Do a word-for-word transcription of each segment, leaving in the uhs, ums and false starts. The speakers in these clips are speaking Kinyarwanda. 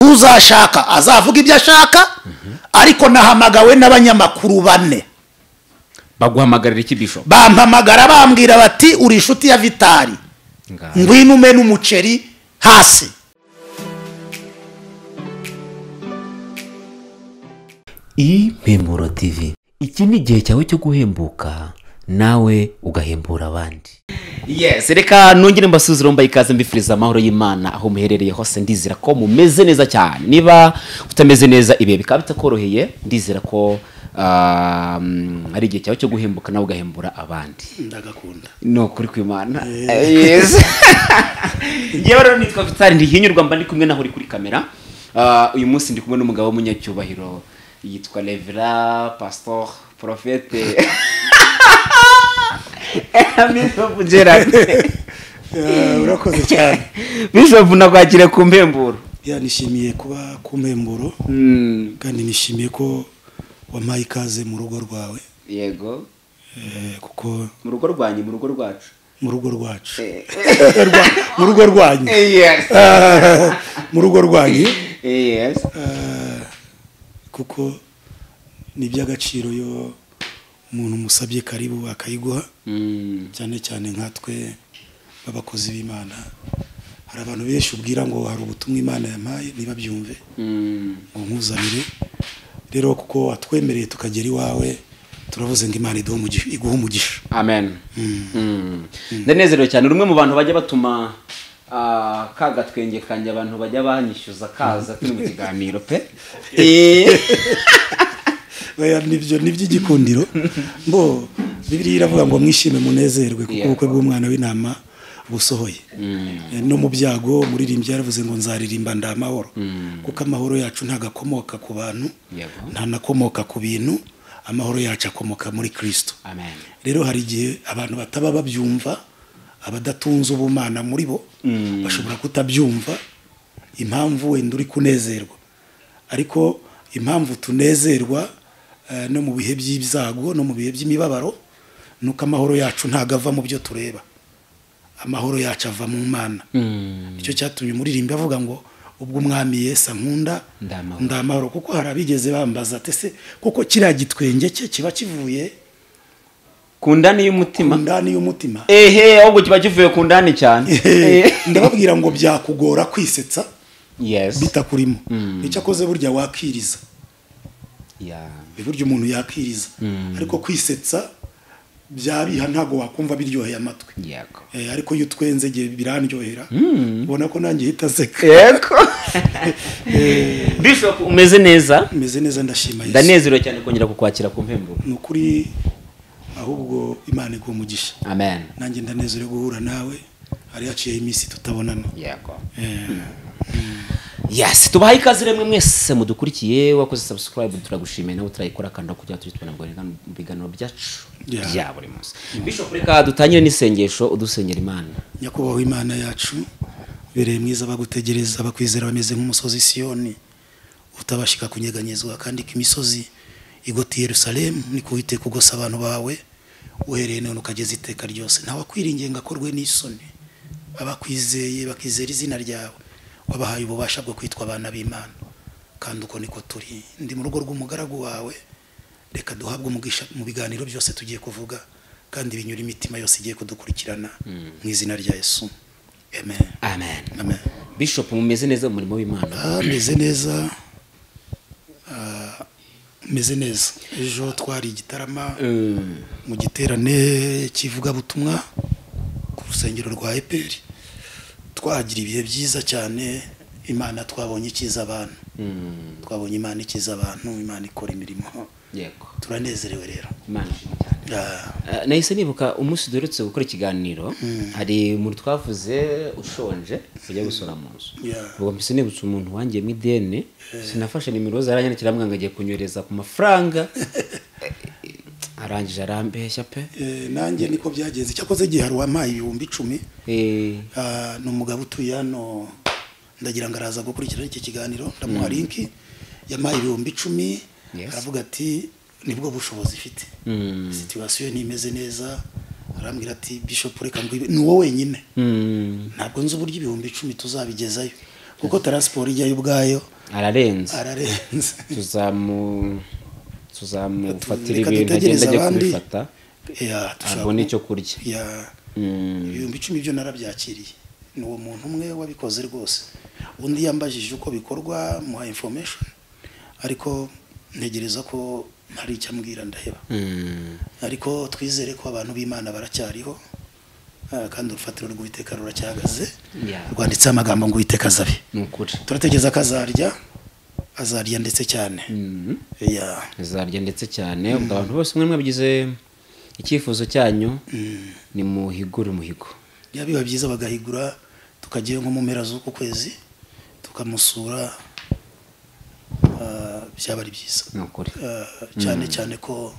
uzashaka azavuga ibyo ashaka ariko nahamagawe n'abanyamakuru bane baguhamagarira iki Bishop bampamagara bambwira bati uri inshuti ya Vitali ngwino umena umuceri hasi Impemburo T V. Iki ni igihe cyawe cyo guhembuka nawe ugahembura abandi. Yes, reka nongere mbasuziro mbaye ikaze mbifuriza amahoro y'Imana aho muherereye hose ndizira ko mumeze neza cyane. Niba utameze neza ibe bikaba bitakoroheye ndizira ko um, ari igihe cyawe cyo guhembuka nawe ugahembura abandi. Ndagakunda. No kuri kw'Imana. Yes. Yewe rero nitwa Vitali ndihinyurwa mba ndi kumwe naho uri kuri kamera. Uh, uyu munsi ndi kumwe n'umugabo w'umunyacyubahiro yitwa Levra Pastor Prophète Bishop Gerard. Urakoze cyane Bishop nakwakire ku Mpemburo. Ya nishimiye kuba ku Mpemburo kandi nishimiye ko wampaye ikaze mu rugo rwawe. Yego eh kuko mu rugo rwanyu mu rugo rwacu mu rugo rwacu mu rugo rwanyu yes mu rugo rwanyu yes kuko ni by'agaciro yo umuntu musabye karibu akayiguha cyane cyane nkatwe babakozi b'Imana. Hari abantu benshi ubwira ngo hari ubutumwa Imana yampaye niba byumve ngo nkuzanire rero kuko atwemereye tukagera iwawe turavuze ngo Imana iguha umugisha. Amen. Ndanezerewe cyane rumwe mu bantu bajya batuma ah kaga twenge kanje abantu bajya banyishyuza kaza turi mu kiganiro pe. Eh Baya nivyo nivy'igikundiro mbo Bibiliya iravuga ngo mwishime munezerwe kuko ubukwe bw'umwana w'intama busohoye. No mu byago muririmbye yaravuze ngo nzaririmba ndamahoro kuko amahoro yacu ntagakomoka ku bantu nta nakomoka ku bintu, amahoro yacu akomoka muri Kristo. Amen. Rero hari igihe abantu bataba babyumva abadatunze ubumana muri bo bashobora kutabyumva impamvu wenda uri kunezerwa ariko impamvu tunezerwa uh, no mu bihe by'ibyago no mu bihe by'imibabaro nuko amahoro yacu ntagava mu byo tureba, amahoro yacu ava mu Mana. Icyo cyatumye umuririmbi avuga ngo ubwo umwami Yesu nkunda ndamahoro kuko harabigeze bambaza tese kuko kiriya gitwenge cye kiba kivuye kundani y'umutima kundani y'umutima ehe ahubwo kiba kivuye kundani cyane. Ndababwira ngo byakugora kwisetsa yes bitakurimo icyo akoze burya wakiriza ya burya umuntu yakiriza ariko kwisetsa byabiha ntago wakumva biryoheye amatwi. Yego eh ariko iyo twenze gihe birandyohera ubona ko nanjye hitaseka. Yego Bishop umeze neza? Umeze neza ndashima Yesu. Ndanezerewe cyane kongera kukwakira ku Mpemburo. Nukuri ahubwo Imana iguha umugisha. Amen. Nanjye ndanezerewe guhura nawe ari yaciye iminsi tutabonana. Yego eh Yes, tubahaye ikaze remwe mwese mudukurikiye wakoze subscribe turagushimiye nawe turayikora kandi kujya turi tubona ngo biganiro byacu bya buri munsi. Bishop reka dutangire n'isengesho udusengera Imana. Nyakubahwa Imana yacu bereye mwiza bagutegereza bakwizera bameze nk'umusozi Sioni utabashika kunyeganyezwa kandi kimisozi igoti Yerusalemu ni kuwite kugosa abantu bawe uhereye none ukageza iteka ryose nta wakwiringiye ngakorwe n'isoni abakwizeye bakizera izina ryawe wabahaye ububasha bwo kwitwa abana b'Imana kandi uko niko turi. Ndi mu rugo rw'umugaragu wawe reka duhabwe umugisha mu biganiro byose tugiye kuvuga kandi binyura imitima yose igiye kudukurikirana mu izina rya Yesu. Amen. Amen. Amen. Bishop mumeze neza mu murimo w'Imana? Ah meze neza. Ah meze neza. Ejo twari igitarama mu giterane kivuga butumwa ku rusengero rwa E P R. Twagira ibihe byiza cyane Imana twabonye ikiza abantu. Twabonye Imana ikiza abantu, Imana ikora imirimo. Yego. Turanezerewe rero. Imana cyane. Nahise nibuka umunsi doretse gukora ikiganiro hari muri twavuze ushonje ujya gusora mu nzu. Ubwo mpise nibutse umuntu wangiye mu ideni sinafashe nimero zaranyandikira mwangagiye kunywereza ku mafaranga arangije arambeshya pe. Eh nanjye niko byagenze cyakoze gihe hari wampaye ibihumbi icumi. Eh ah no mugabo utuye hano ndagira ngo araza gukurikirana iki kiganiro ndamuha linki yampaye ibihumbi icumi aravuga ati nibwo bushobozi ifite. Situation ni imeze neza arambwira ati Bishop reka ngo ni wowe wenyine ntabwo nzi uburyo ibihumbi icumi tuzabigezayo kuko transport ijya y'ubwayo ararenze ararenze tuzamu tuzamufatira Reka ibintu dutegereze agenda ajya abandi. kubifata ya dushaka abone icyo kurya ya Mm. ibihumbi icumi byo narabyakiriye ni uwo muntu umwe wabikoze rwose undi yambajije uko bikorwa muha information ariko ntegereza ko hari icyo ambwira ndaheba Mm. ariko twizere ko abantu b'Imana baracyariho ah, kandi urufatiro rw'Uwiteka ruracyahagaze Yeah. rwanditseho amagambo ngo Uwiteka azabe ni ukuri turategereza ko azarya azarya ndetse cyane Mm. ya azarya ndetse cyane ubwo abantu bose mwe mwabigize icyifuzo cyanyu ni muhigure umuhigo ya biba byiza bagahigura tukagiye nko mu mpera z'uku kwezi tukamusura ah, byaba ari byiza ni ukuri Ah, cyane cyane ko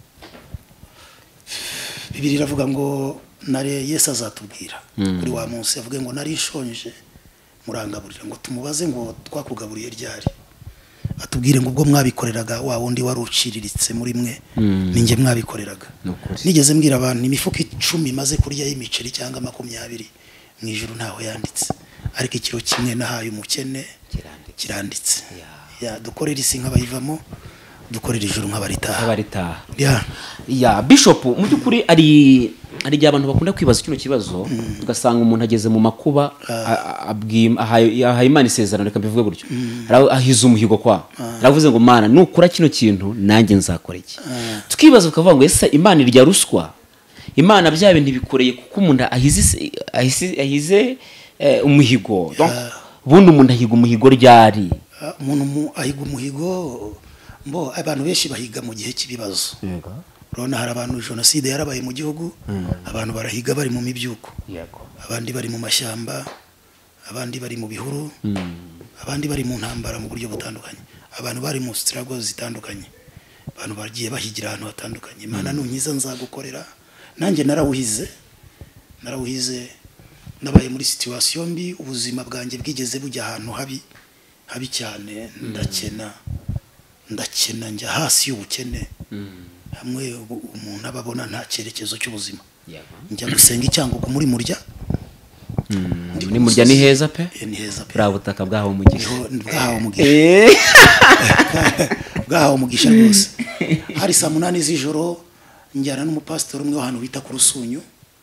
Bibiliya iravuga ngo nare Yesu azatubwira kuri wa munsi avuge ngo nari nshonje murangaburira ngo tumubaze ngo twakugaburiye ryari atubwire ngo ubwo mwabikoreraga wa wundi wari uciriritse muri mwe ninjye mwabikoreraga ni ukuri nigeze mbwira abantu imifuka icumi maze kurya y'imiceri cyangwa makumyabiri mu ijuru ntaho yanditse ariko ikiro kimwe nahaye umukene Kiranditse. kiranditse Ya. ya dukorera isi nk'abayivamo dukorera ijuru nk'abaritaha abaritaha ya ya bishop mu by'ukuri ari ari igihe abantu bakunda kwibaza kino kibazo tugasanga umuntu ageze mu makuba a- abwi- ahaye ahaye Imana isezerano reka mbivuge gutyo Ara- ahize umuhigo kwa aravuze ngo Mana nukora kino kintu nanjye nzakora iki tukibaza tukavuga ngo ese Imana irya ruswa Imana bya bintu bikoreye kuko umuntu ahize ise- ahize ahize eh, umuhigo donc bundi umuntu ahiga umuhigo ryari Ah, umuntu mu- ahiga umuhigo mbo abantu benshi bahiga mu gihe cy'ibibazo urabona hari abantu jenoside yarabaye mu gihugu abantu barahiga bari mu mibyuko yego abandi bari mu mashyamba abandi bari mu bihuru abandi bari mu ntambara mu buryo butandukanye abantu bari mu struggles zitandukanye abantu bagiye bahigira ahantu hatandukanye Imana nunyiza nzagukorera nanjye narawuhize narawuhize nabaye muri situation mbi ubuzima bwanjye bwigeze bujya ahantu habi habi cyane ndakena ndakena njya hasi y'ubukene hamwe ubu- umuntu ababona nta cyerekezo cy'ubuzima yego njya gusenga icyangugu muri murya Ndi ni murya ni heza pe Eh, ni heza pe buriya butaka bwahawe umugisha Niho- bwahawe umugisha bwahawe umugisha rwose hari saa munani z'ijoro njyana n'umupasitori umwe w'ahantu bita ku Rusunyu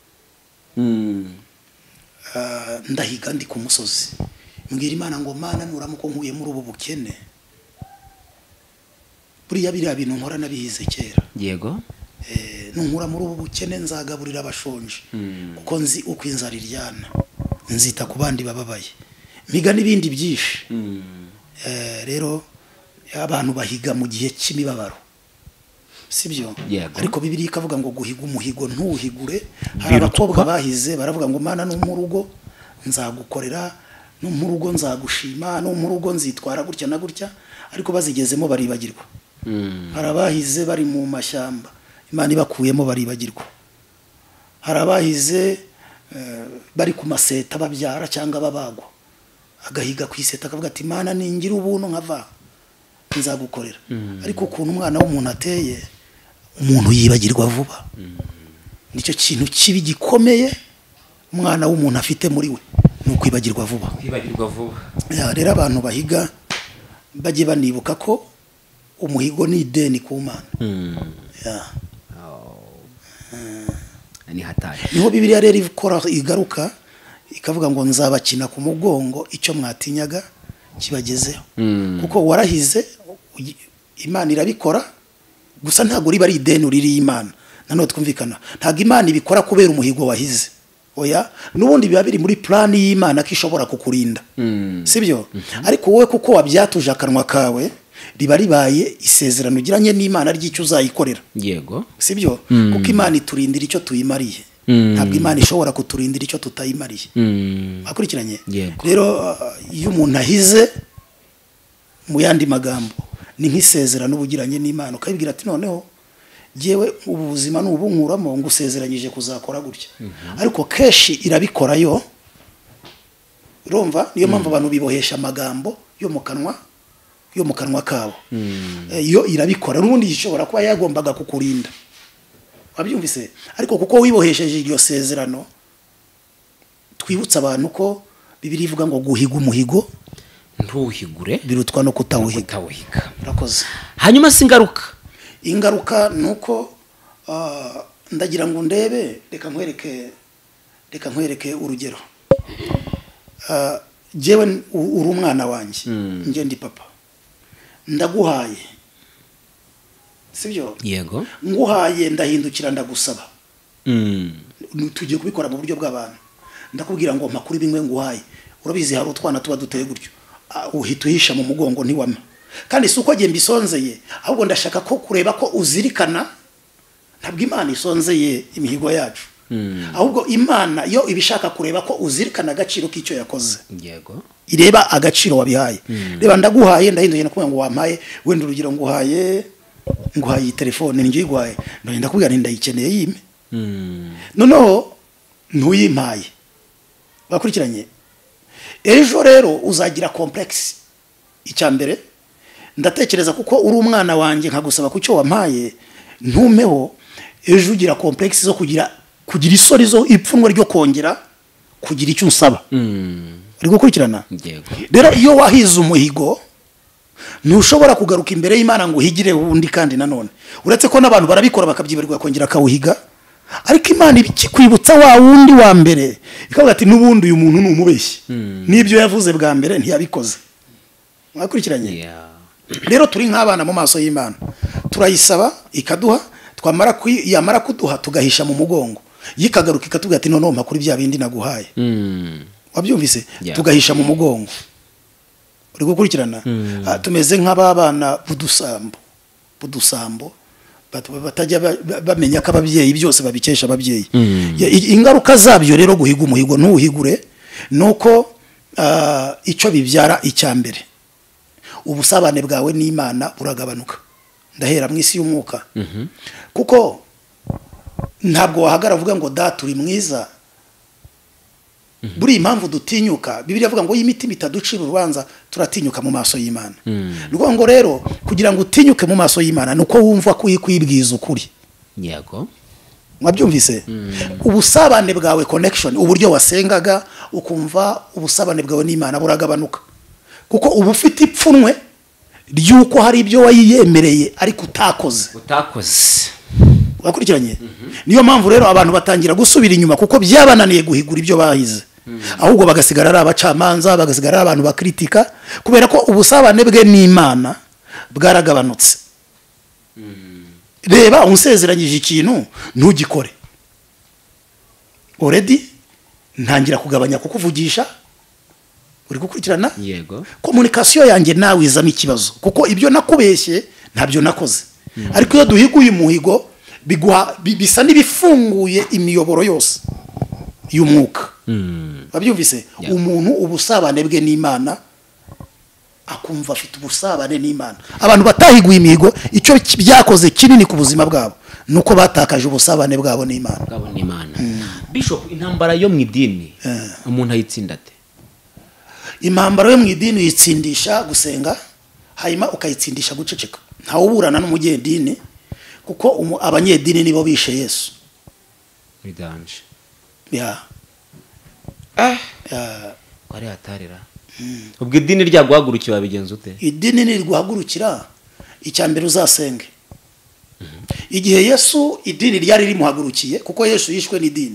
ah, ndahiga ndi ku musozi mbwira Imana ngo Mana nuramuko nkuye muri ubu bukene buriya biriya bintu nkora nabihize kera yego Eh, nunkura muri ubu bukene nzagaburira abashonje kuko nzi uko inzara iryana nzita ku bandi bababaye mpiga n'ibindi byinshi Eh, rero abantu bahiga mu gihe cy'imibabaro sibyo Yego. ariko Bibiliya ikavuga ngo guhiga umuhigo ntuhigure hari Birutwa. abakobwa bahize baravuga ngo Mana no mu rugo nzagukorera no mu rugo nzagushima no mu rugo nzitwara gutya na gutya ariko bazigezemo baribagirwa hari abahize bari mu mashyamba Imana ibakuyemo baribagirwa hari abahize eh, bari ku maseta babyara cyangwa babagwa agahiga ku iseta akavuga ati Imana ningira ubuntu nkava nzagukorera ariko ukuntu umwana w'umuntu ateye umuntu yibagirwa vuba nicyo kintu kibi gikomeye umwana w'umuntu afite muri we ni ukwibagirwa vuba kwibagirwa vuba Ya, rero abantu bahiga bajye banibuka ko umuhigo ni ideni ku Mana Ya. ni hatari niho Bibiliya rero ikora igaruka ikavuga ngo nzabakina ku mugongo icyo mwatinyaga kibagezeho kuko warahize uyi- Imana irabikora gusa ntabwo riba ari ideni uririye Imana nanone twumvikana ntabwo Imana ibikora kubera umuhigo wahize oya n'ubundi biba biri muri plani y'Imana ko ishobora kukurinda sibyo ariko wowe kuko wabyatuje akanwa kawe riba ribaye isezerano ugiranye n'Imana ry'icyo uzayikorera yego sibyo kuko Imana iturindira icyo tuyimariye ntabwo Imana ishobora kuturindira icyo tutayimariye akurikiranye Yego. rero uh, iyo umuntu ahize mu yandi magambo ni nk'isezerano ubugiranye n'Imana ukabibwira ati noneho jewe ubu buzima n'ubunkuramo ngusezeranyije kuzakora gutya ariko keshi irabikora yo urumva niyo mpamvu abantu bibohesha amagambo yo mu kanwa yo mu kanwa kabo Eh, yo irabikora n'ubundi ishobora kuba yagombaga kukurinda wabyumvise ariko kuko wibohesheje iryo sezerano twibutsa abantu ko Bibiliya ivuga ngo guhiga umuhigo ntuhigure birutwa no kutawuhiga utawuhiga. urakoze. hanyuma si ingaruka ingaruka nuko ah, ndagira ngo ndebe reka nkwereke reka nkwereke urugero. Ah, jewe u- uri umwana wanjye nge ndi papa ndaguhaye sibyo yego nguhaye ndahindukira ndagusaba Mm. tugiye kubikora mu buryo bw'abantu ndakubwira ngo makuru bimwe nguhaye urabizi hari utwana tuba duteye gutyo Ah, uhita uhisha mu mugongo ntiwama kandi si uko agenda isonzeye ahubwo ndashaka ko kureba ko uzirikana ntabwo imana isonzeye imihigo yacu ahubwo imana yo ibishaka kureba ko uzirikana agaciro k'icyo yakoze yego ireba agaciro wabihaye reba ndaguhaye ndahinduye nakubwira ngo wampaye wenda urugero nguhaye nguhaye iyi telefone ninjye uyiguhaye ndagenda kubwira nti ndayikeneye yime noneho ntuyimpaye bakurikiranye ejo rero uzagira complex icya mbere ndatekereza kuko uri umwana wanjye nkagusaba ku cyo wampaye ntumeho ejo ugira complex zo kugira kugira isori zo ipfunwe ryo kongera kugira icyo unsaba uri gukurikirana yego rero iyo wahize umuhigo ntushobora kugaruka imbere y'Imana ngo uhigire undi kandi nanone uretse ko n'abantu barabikora bakabyibarirwa kongera akawuhiga ariko Imana ikikwibutsa wa wundi wa mbere ikavuga ati n'ubundi uyu muntu ni umubeshyi n'ibyo yavuze bwa mbere ntiyabikoze mwakurikiranye yeah rero turi nk'abana mu maso y'Imana turayisaba ikaduha twamara yamara kuduha tugahisha mu mugongo yikagaruka ikatubwira ati none makuru bya bindi naguhaye mm. wabyumvise Yeah. tugahisha mu mugongo uri gukurikirana Ah, tumeze nk'ababana budusambo budusambo bat- batajya ba- ba- bamenya ko ababyeyi byose babikesha ababyeyi Ya- i- ingaruka zabyo rero guhiga umuhigo ntuhigure nuko ah, icyo bibyara icya mbere ubusabane bwawe n'Imana buragabanuka ndahera mu isi y'umwuka kuko ntabwo wahagara uvuga ngo data uri mwiza buri impamvu dutinyuka Bibiliya avuga ngo y'imitima itaducira urubanza turatinyuka mu maso y'Imana nuko ngo rero kugira ngo utinyuke mu maso y'Imana nuko wumva kuyikwibwiza ukuri yego mwabyumvise ubusabane bwawe connection uburyo wasengaga ukumva ubusabane bwawe n'Imana buragabanuka kuko uba ufite ipfunwe ryuko hari ibyo wayiyemereye ariko utakoze utakoze wakurikiranye niyo mpamvu rero abantu batangira gusubira inyuma kuko byabananiye guhigura ibyo bahize ahubwo bagasigara ari abacamanza bagasigara ari abantu bakritika kubera ko ubusabane bwe n'Imana bwaragabanutse reba unsezeranyije ikintu ntugikore already ntangira kugabanya kukuvugisha uri gukurikirana yego communication yanjye nawe izamo ikibazo kuko ibyo nakubeshye ntabyo nakoze ariko iyo duhiguye umuhigo biguha bi- bisa n'ibifunguye imiyoboro yose y'umwuka babyumvise Yeah. umuntu ubusabane bwe n'Imana akumva afite ubusabane n'Imana abantu batahiguye imihigo icyo ki- byakoze kinini ku buzima bwabo nuko batakaje ubusabane bwabo n'Imana bwabo n'Imana bishop intambara yo mu idini umuntu ayitsinda ate impambaro yo mu idini uyitsindisha gusenga hanyuma ukayitsindisha guceceka ntawe uburana n'umunyedini kuko umu- abanyedini nibo bishe Yesu bidanje ya ah ya kwari hatarira ubwo idini ryaguhagurukiye wabigenza ute idini niriguhagurukira icya mbere uzasenge igihe Yesu idini ryari rimuhagurukiye kuko Yesu yishwe n'idini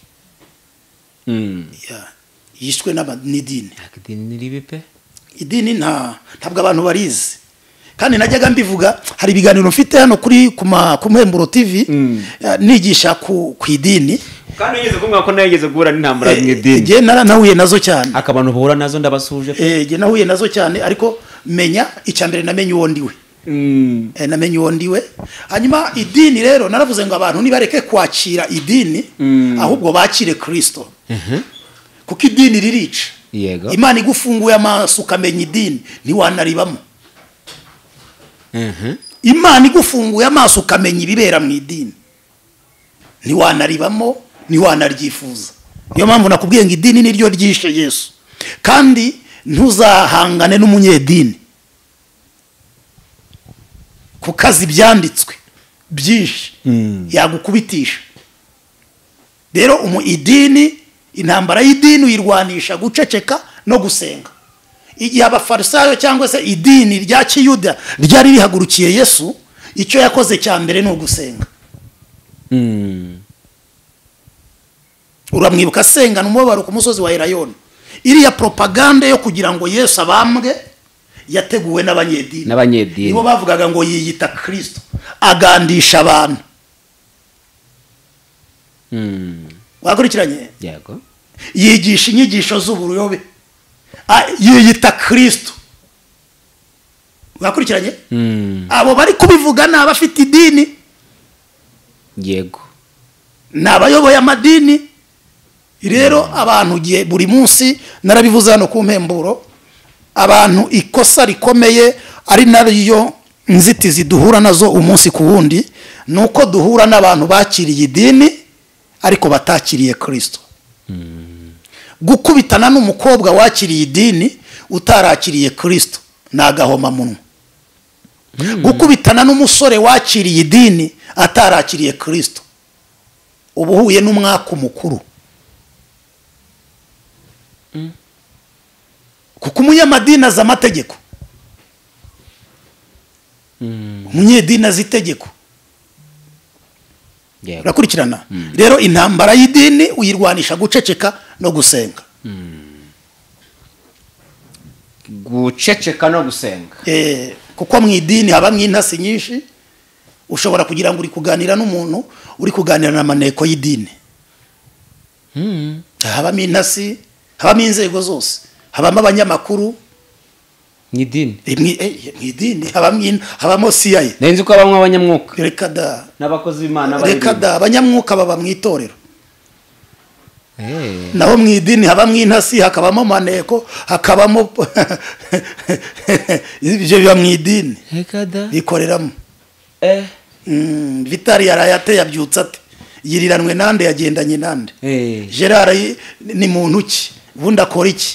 mm ya yishwe n'aba- n'idini idini ribi pe idini nta ntabwo abantu barizi kandi najyaga mbivuga hari ibiganiro mfite hano kuri kuma kumhemburo T V ya, nigisha ku ku idini kandi ugeze kumwe ko nageze guhura n'intambara mu idini je naranahuye nazo cyane akabantu bahura nazo ndabasuje eh je nahuye nazo cyane ariko menya icya mbere namenye uwo ndiwe mm eh namenye uwo ndiwe hanyuma idini rero naravuze ngo abantu nibareke kwakira idini ahubwo bakire Kristo kuko idini ririca yego Imana igufunguye amaso ukamenya idini ntiwanaribamo mhm Imana igufunguye amaso ukamenya ibibera mu idini ntiwanaribamo ntiwanaryifuza niyo mpamvu nakubwiye ngo idini niryo ryishe Yesu kandi ntuzahangane n'umunyedini ku kazi byanditswe byinshi yagukubitisha rero umu idini intambara y'idini uyirwanisha guceceka no gusenga igihe abafarisayo cyangwa se idini rya kiyuda ryari rihagurukiye Yesu, icyo yakoze cya mbere ni ugusenga. Uramwibuka asenga n'umubabaro ku musozi wa Elayono. Iriya propaganda yo kugira ngo Yesu abambwe yateguwe n'abanyedini. N'abanyedini nibo bavugaga ngo yiyita Kristo, agandisha abantu. Mm. Wakurikiranye? Yego. Yigisha inyigisho z'ubuyobe. Yiyita Kristo. Wakurikiranye? Mm. Abo bari kubivuga ni abafite idini. Yego. Ni abayoboye amadini. Rero abantu giye buri munsi narabivuze hano ku mpemburo, abantu ikosa rikomeye ari nariyo nzitizi duhura nazo umunsi ku wundi, nuko duhura n'abantu bakiriye idini ariko batakiriye Kristo. Mm. Gukubitana n'umukobwa wakiriye idini utarakiriye Kristo nagahoma munwa. Mm. Gukubitana n'umusore wakiriye idini atarakiriye Kristo ubuhuye n'umwaka mukuru. Mm. Kuko umunyamadini azi amategeko. Mm. Umunyedini azi itegeko. Yego. Urakurikirana? Mm. Rero intambara y'idini uyirwanisha guceceka no gusenga. Guceceka no gusenga. Eh, kuko mu idini haba mw'intasi nyinshi, ushobora kugira ngo uri kuganira n'umuntu uri kuganira na maneko y'idini. Mm. Haba mw'intasi, haba mw'inzego zose, habamo abanyamakuru N'idini. mw'idini, haba habamo C I A. Nenzi ko abamwe abanyamwuka. Reka da. N'abakozi b'Imana bari. Reka da, abanyamwuka baba mw'itorero. Eh. Naho mw'idini haba mw'intasi, hakabamo maneko, hakabamo ibyo biba mw'idini. Reka da. Bikoreramo. Eh. Mm, Vitali yarayate yabyutsa ate. Yiriranwe nande yagendanye nande. Eh. Gerard ni muntu ki? Ubundi akora iki?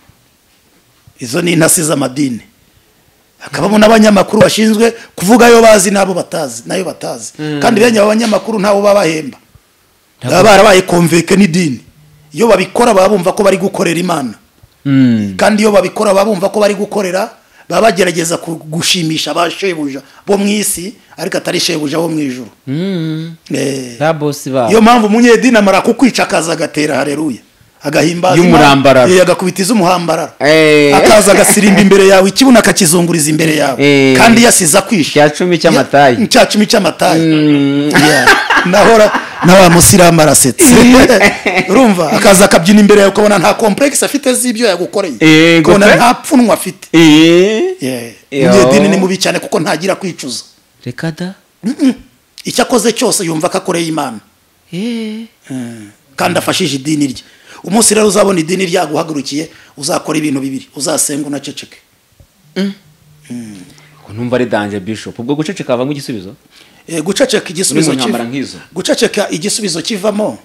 Izo ni intasi z'amadini. Hakabamo n'abanyamakuru bashinzwe kuvuga yo bazi nabo batazi, nayo batazi. Mm. Kandi benye abanyamakuru ntawo babahemba. Baba barabaye konveke n'idini. Iyo babikora baba bumva ko bari gukorera Imana. Mm. Kandi iyo babikora baba bumva ko bari gukorera, baba bagerageza gushimisha abashebuja bo mwisi ariko atari shebuja bo mwijuru. Mm. Eh. Ba boss ba. Iyo mpamvu umunyedini amara kukwica akaza agatera haleluya. Agahimbaza y'umurambararo. Eh, agakubitiza umuhambararo. Eh. Akaza agasirimba imbere yawe, ikibuna akakizunguriza imbere yawe. Eh. Kandi yasiza kwisha. Cya cumi cy'amatayi. Cya cumi cy'amatayi. Mm. Yeah. Nahora nawa musirama arasetse. Urumva akaza akabyina imbere yawe ukabona nta complex afite z'ibyo yagukoreye. Eh, ukabona nta pfunwa afite. Eh. Yeah. Umunyedini ni mubi cyane kuko ntagira kwicuza. Reka da. Icyo akoze cyose yumva ko akoreye Imana. Eh. Kandi afashije idini rye. Umunsi rero uzabona idini ryaguhagurukiye uzakora ibintu bibiri, uzasenga unaceceke. Mm. Mm. Numva ari danger bishop. Ubwo guceceka avamo igisubizo? Eh, guceceka igisubizo cy'intambara nk'izo. Guceceka igisubizo kivamo.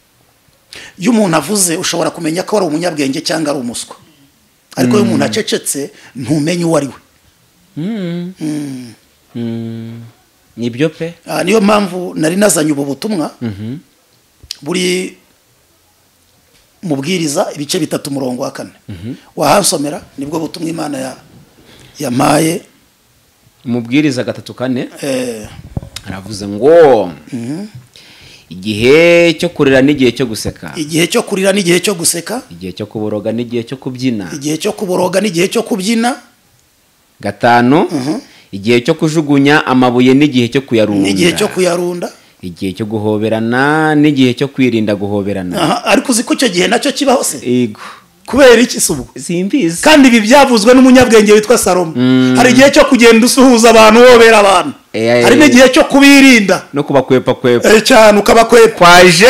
Iyo umuntu avuze ushobora kumenya ko ari umunyabwenge cyangwa ari umuswa. Ariko iyo umuntu acecetse ntumenye uwo ari we. Mm. Mm. Mm. Nibyo pe. Ah, niyo mpamvu nari nazanye ubu butumwa. Mhm. Buri mubwiriza ibice bitatu murongo wa kane. Mhm. Wahansomera nibwo butumwa Imana ya yamaye. Mubwiriza gatatu kane. Eh, aravuze ngo Mhm. igihe cyo kurira n'igihe cyo guseka. Igihe cyo kurira n'igihe cyo guseka. Igihe cyo kuboroga n'igihe cyo kubyina. Igihe cyo kuboroga n'igihe cyo kubyina. Gatanu. Mhm. Igihe cyo kujugunya amabuye n'igihe cyo kuyarunda. N'igihe cyo kuyarunda. Igihe cyo guhoberana n'igihe cyo kwirinda guhoberana. Aha, ariko uzi ko icyo gihe nacyo kibaho se? Ego. Kubera iki subu? Simbizi. Kandi ibi byavuzwe n'umunyabwenge witwa Salomo. Mm. Hari igihe cyo kugenda usuhuza abantu wobera abantu. Eh, eh, Hari n'igihe cyo kubirinda. no kubakwepa kwepa. Eh, cyane ukabakwepa. Kwaje.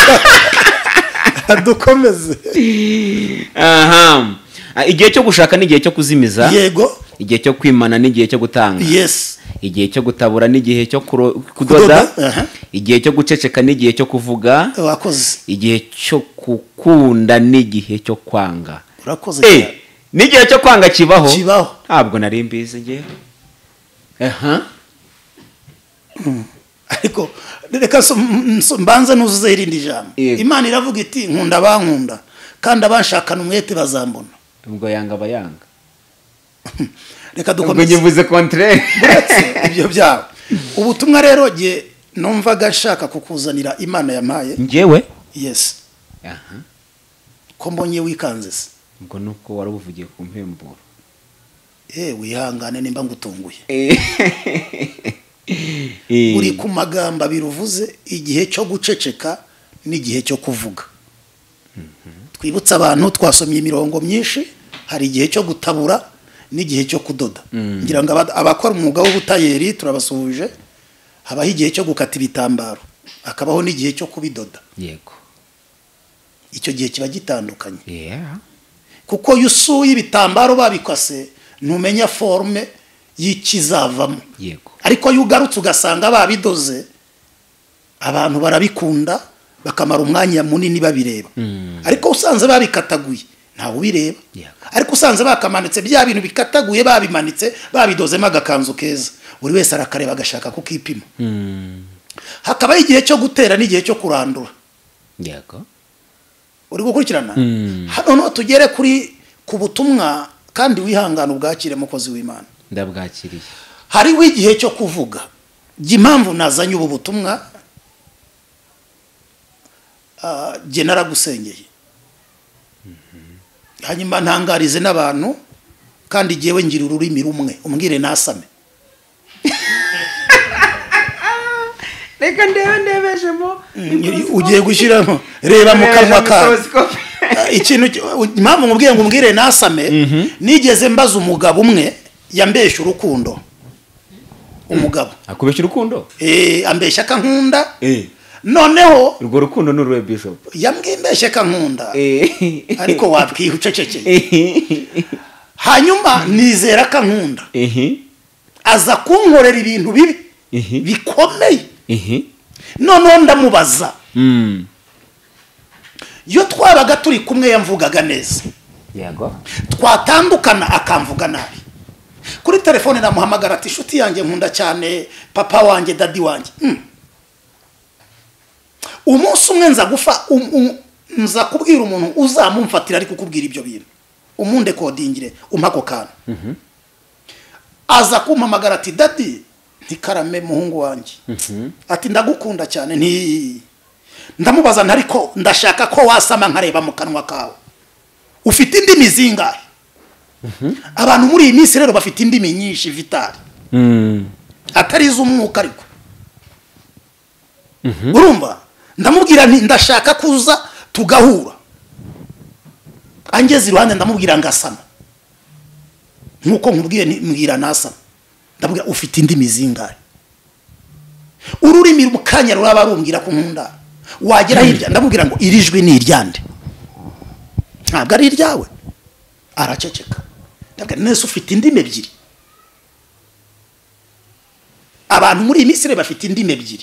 Dukomeze. Aha. Ah, igihe cyo gushaka n'igihe cyo kuzimiza. Yego. Igihe cyo kwimana n'igihe cyo gutanga. Yes. Igihe cyo gutabura n'igihe cyo kuro- Kudoda. kudoda. Aha. Igihe cyo guceceka n'igihe cyo kuvuga. Wakoze. Igihe cyo gukunda n'igihe cyo kwanga. Urakoze. Eh, n'igihe cyo kwanga kibaho. Kibaho. Ntabwo nari mbizi nge. Aha. Ariko reka so- m- so- mbanza nuzuze irindi jambo. Yego. Imana iravuga iti nkunda bankunda kandi abanshakana umwete bazambona. Ubwo yanga abayanga. reka ubwo dukomeze nyivuze contraire uretse ibyo byawe ubutumwa rero nge numvaga nshaka kukuzanira Imana yampaye njyewe yes aha ko mbonye wikanze se ubwo nuko wari uvugiye ku mpemburo eh wihangane nimba ngutunguye Eh. uri ku magamba biruvuze igihe cyo guceceka n'igihe cyo kuvuga twibutsa abantu twasomye imirongo myinshi hari igihe cyo gutabura n'igihe cyo kudoda ngira ngo aba- abakora umwuga w'ubutayeri turabasuhuje habaho igihe cyo gukata ibitambaro akabaho n'igihe cyo kubidoda yego icyo gihe kiba gitandukanye yeah kuko iyo usuye ibitambaro babikase ntumenya forme y'ikizavamo yego ariko iyo ugarutse ugasanga babidoze abantu barabikunda bakamara umwanya munini babireba ariko usanze babikataguye ntawe ubireba Yeah. ariko usanze bakamanitse bya bintu bikataguye babimanitse babidozemo agakanzu keza buri wese arakareba agashaka kukipima hakabaho igihe cyo gutera n'igihe cyo kurandura yego uri gukurikirana hano no tugere kuri ku butumwa kandi wihangana ubwakire mukozi w'Imana ndabwakiriye hariho igihe cyo kuvuga jya impamvu nazanye ubu butumwa ah, jye naragusengeye hanyuma ntangarize n'abantu kandi jyewe ngira ururimi rumwe umbwire nasame reka ndebe ndebejemo ugiye gushyiramo reba mu kanwa kawe Ah, ikintu ki- impamvu mubwiye ngo umbwire nasame nigeze mbaza umugabo umwe yambeshya urukundo umugabo akubeshya urukundo eh ambeshya kankunda eh noneho urwo rukundo ni uruwe bishop yambwiye mbeshya kankunda eh ariko wabwiye ucecekeye hanyuma nizera kankunda eh aza kunkorera ibintu bibi eh bikomeye eh noneho ndamubaza mm iyo twabaga turi kumwe yamvugaga neza yego twatandukana akamvuga nabi kuri telefone namuhamagara ati inshuti yanjye nkunda cyane papa wanjye dadi wanjye Mm. umunsi umwe nza gufa um- um- nza kubwira umuntu uzamumfatira ariko kukubwira ibyo bintu umunde kodingire umpa ako kantu aza kumpamagara ati dadi ntikarame muhungu wanjye ati ndagukunda cyane nti ndamubaza nti ariko ndashaka ko wasama nkareba mu kanwa kawe ufite indimi zingahe abantu muri iyi minsi rero bafite indimi nyinshi vitari mm atari iz'umwuka ariko urumva ndamubwira nti ndashaka kuza tugahura angeze iruhande ndamubwira ngasama nkuko nkubwiye nti mbwira nasama ndamubwira ufite indimi zingahe ururimi mu kanya ruraba rumbwira ko nkunda wagera hirya ndamubwira ngo iri jwi ni iryande ntabwo ari iryawe araceceka ndabwira nese ufite indimi ebyiri abantu muri iyi minsi rero bafite indimi ebyiri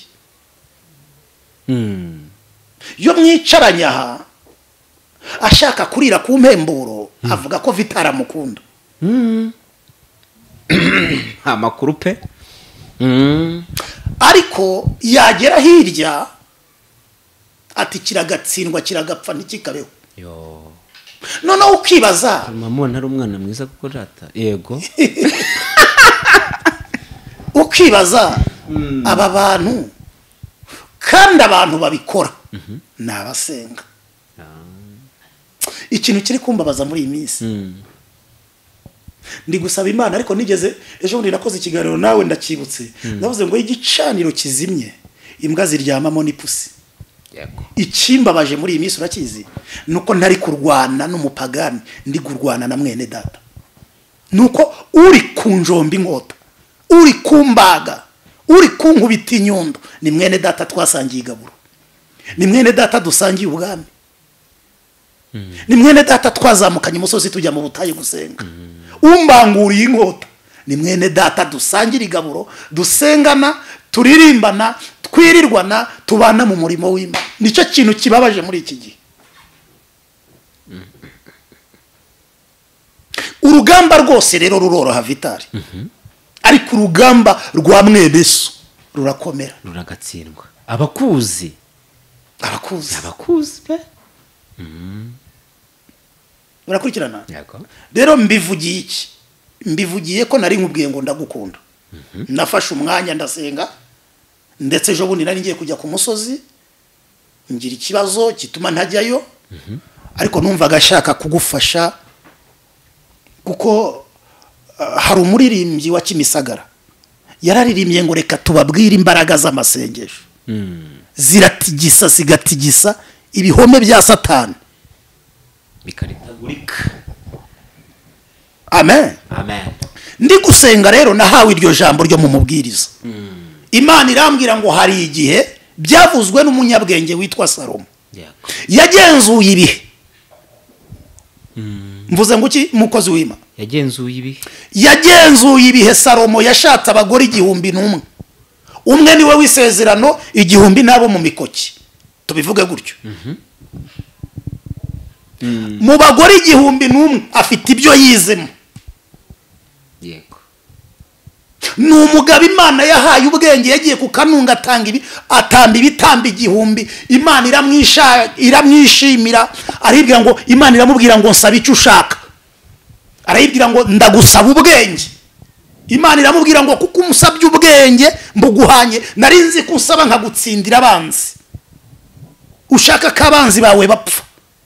mm iyo mwicaranye aha ashaka kurira ku mpemburo avuga ko vitara amukunda amakuru pe mm ariko yagera hirya ati kiragatsindwa kiragapfa ntikikabeho yo noneho ukibaza mama ntari umwana mwiza kuko rata yego ukibaza aba bantu kandi abantu babikora ni abasenga ikintu kiri kumbabaza muri iyi minsi mm ndi gusaba Imana ariko nigeze ejo bundi nakoze ikiganiro nawe ndakibutse navuze ngo igicaniro kizimye imbwa ziryamamo n'ipusi yego ikimbabaje muri iyi minsi urakizi nuko ntari kurwana n'umupagani ndi kurwana na mwene data nuko uri kunjomba inkota uri kumbaga uri kunkubita inyundo ni mwene data twasangiye igaburo ni mwene data dusangiye ubwami ni mwene data twazamukanye umusozi tujya mu butayu gusenga umbanguriye inkota ni mwene data dusangira igaburo dusengana turirimbana twirirwana tubana mu murimo w'Imana nicyo kintu kibabaje muri iki gihe urugamba rwose rero ruroroha vitari ariko urugamba rwa mwene so rurakomera ruragatsindwa abakuzi abakuzi abakuzi pe barakurikirana yego rero mbivugiye iki mbivugiye ko nari nkubwiye ngo ndagukunda nafashe umwanya ndasenga ndetse ejo bundi nari ngiye kujya ku musozi ngira ikibazo gituma ntajyayo ariko numvaga ashaka kugufasha kuko uh, hari umuririmbyi wa Kimisagara yararirimbye ngo reka tubabwire imbaraga z'amasengesho ziratigisa zigatigisa ibihome bya Satani bikaritagurika. Amen. Amen. Ndi gusenga rero nahawe iryo jambo ryo mu mubwiriza. Imana irambwira ngo hari igihe byavuzwe n'umunyabwenge witwa Salomo. Yagenzuye ibihe. Mvuze ngo iki mukozi w'Imana? Yagenzuye ibihe. Yagenzuye ibihe Salomo yashatse abagore igihumbi n'umwe. Umwe niwe wisezerano igihumbi nabo mu mikoki. Tubivuge gutyo. Mu bagore igihumbi n'umwe afite ibyo yizemo. Yego. Ni umugabo Imana yahaye ubwenge yagiye ku kanunga atanga ibi atamba ibitambi igihumbi. Imana iramwisha iramwishimira aribwira ngo Imana iramubwira ngo nsaba icyo ushaka. Arayibwira ngo ndagusaba ubwenge. Imana iramubwira ngo kuko umusabye ubwenge mbuguhanye narinzi ko usaba nkagutsindira abanzi. Ushaka ko abanzi bawe bapfa.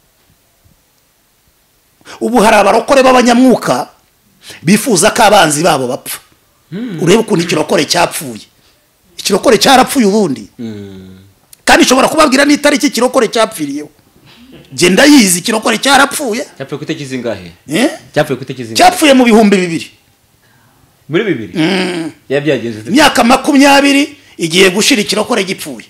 Ubu hari abarokore b'abanyamwuka bifuza ko abanzi babo bapfa. Urebe ukuntu ikirokore cyapfuye. Ikirokore cyarapfuye ubundi. Kandi nshobora kubabwira n'itariki ikirokore cyapfiriyeho. Genda yizi ikirokore cyarapfuye. Cyapfuye ku itariki zingahe? Eh? Cyapfuye ku itariki zingahe? Cyapfuye mu bihumbi bibiri. Muri bibiri? Mm. Yabyagenze. Imyaka makumyabiri igiye gushira ikirokore gipfuye.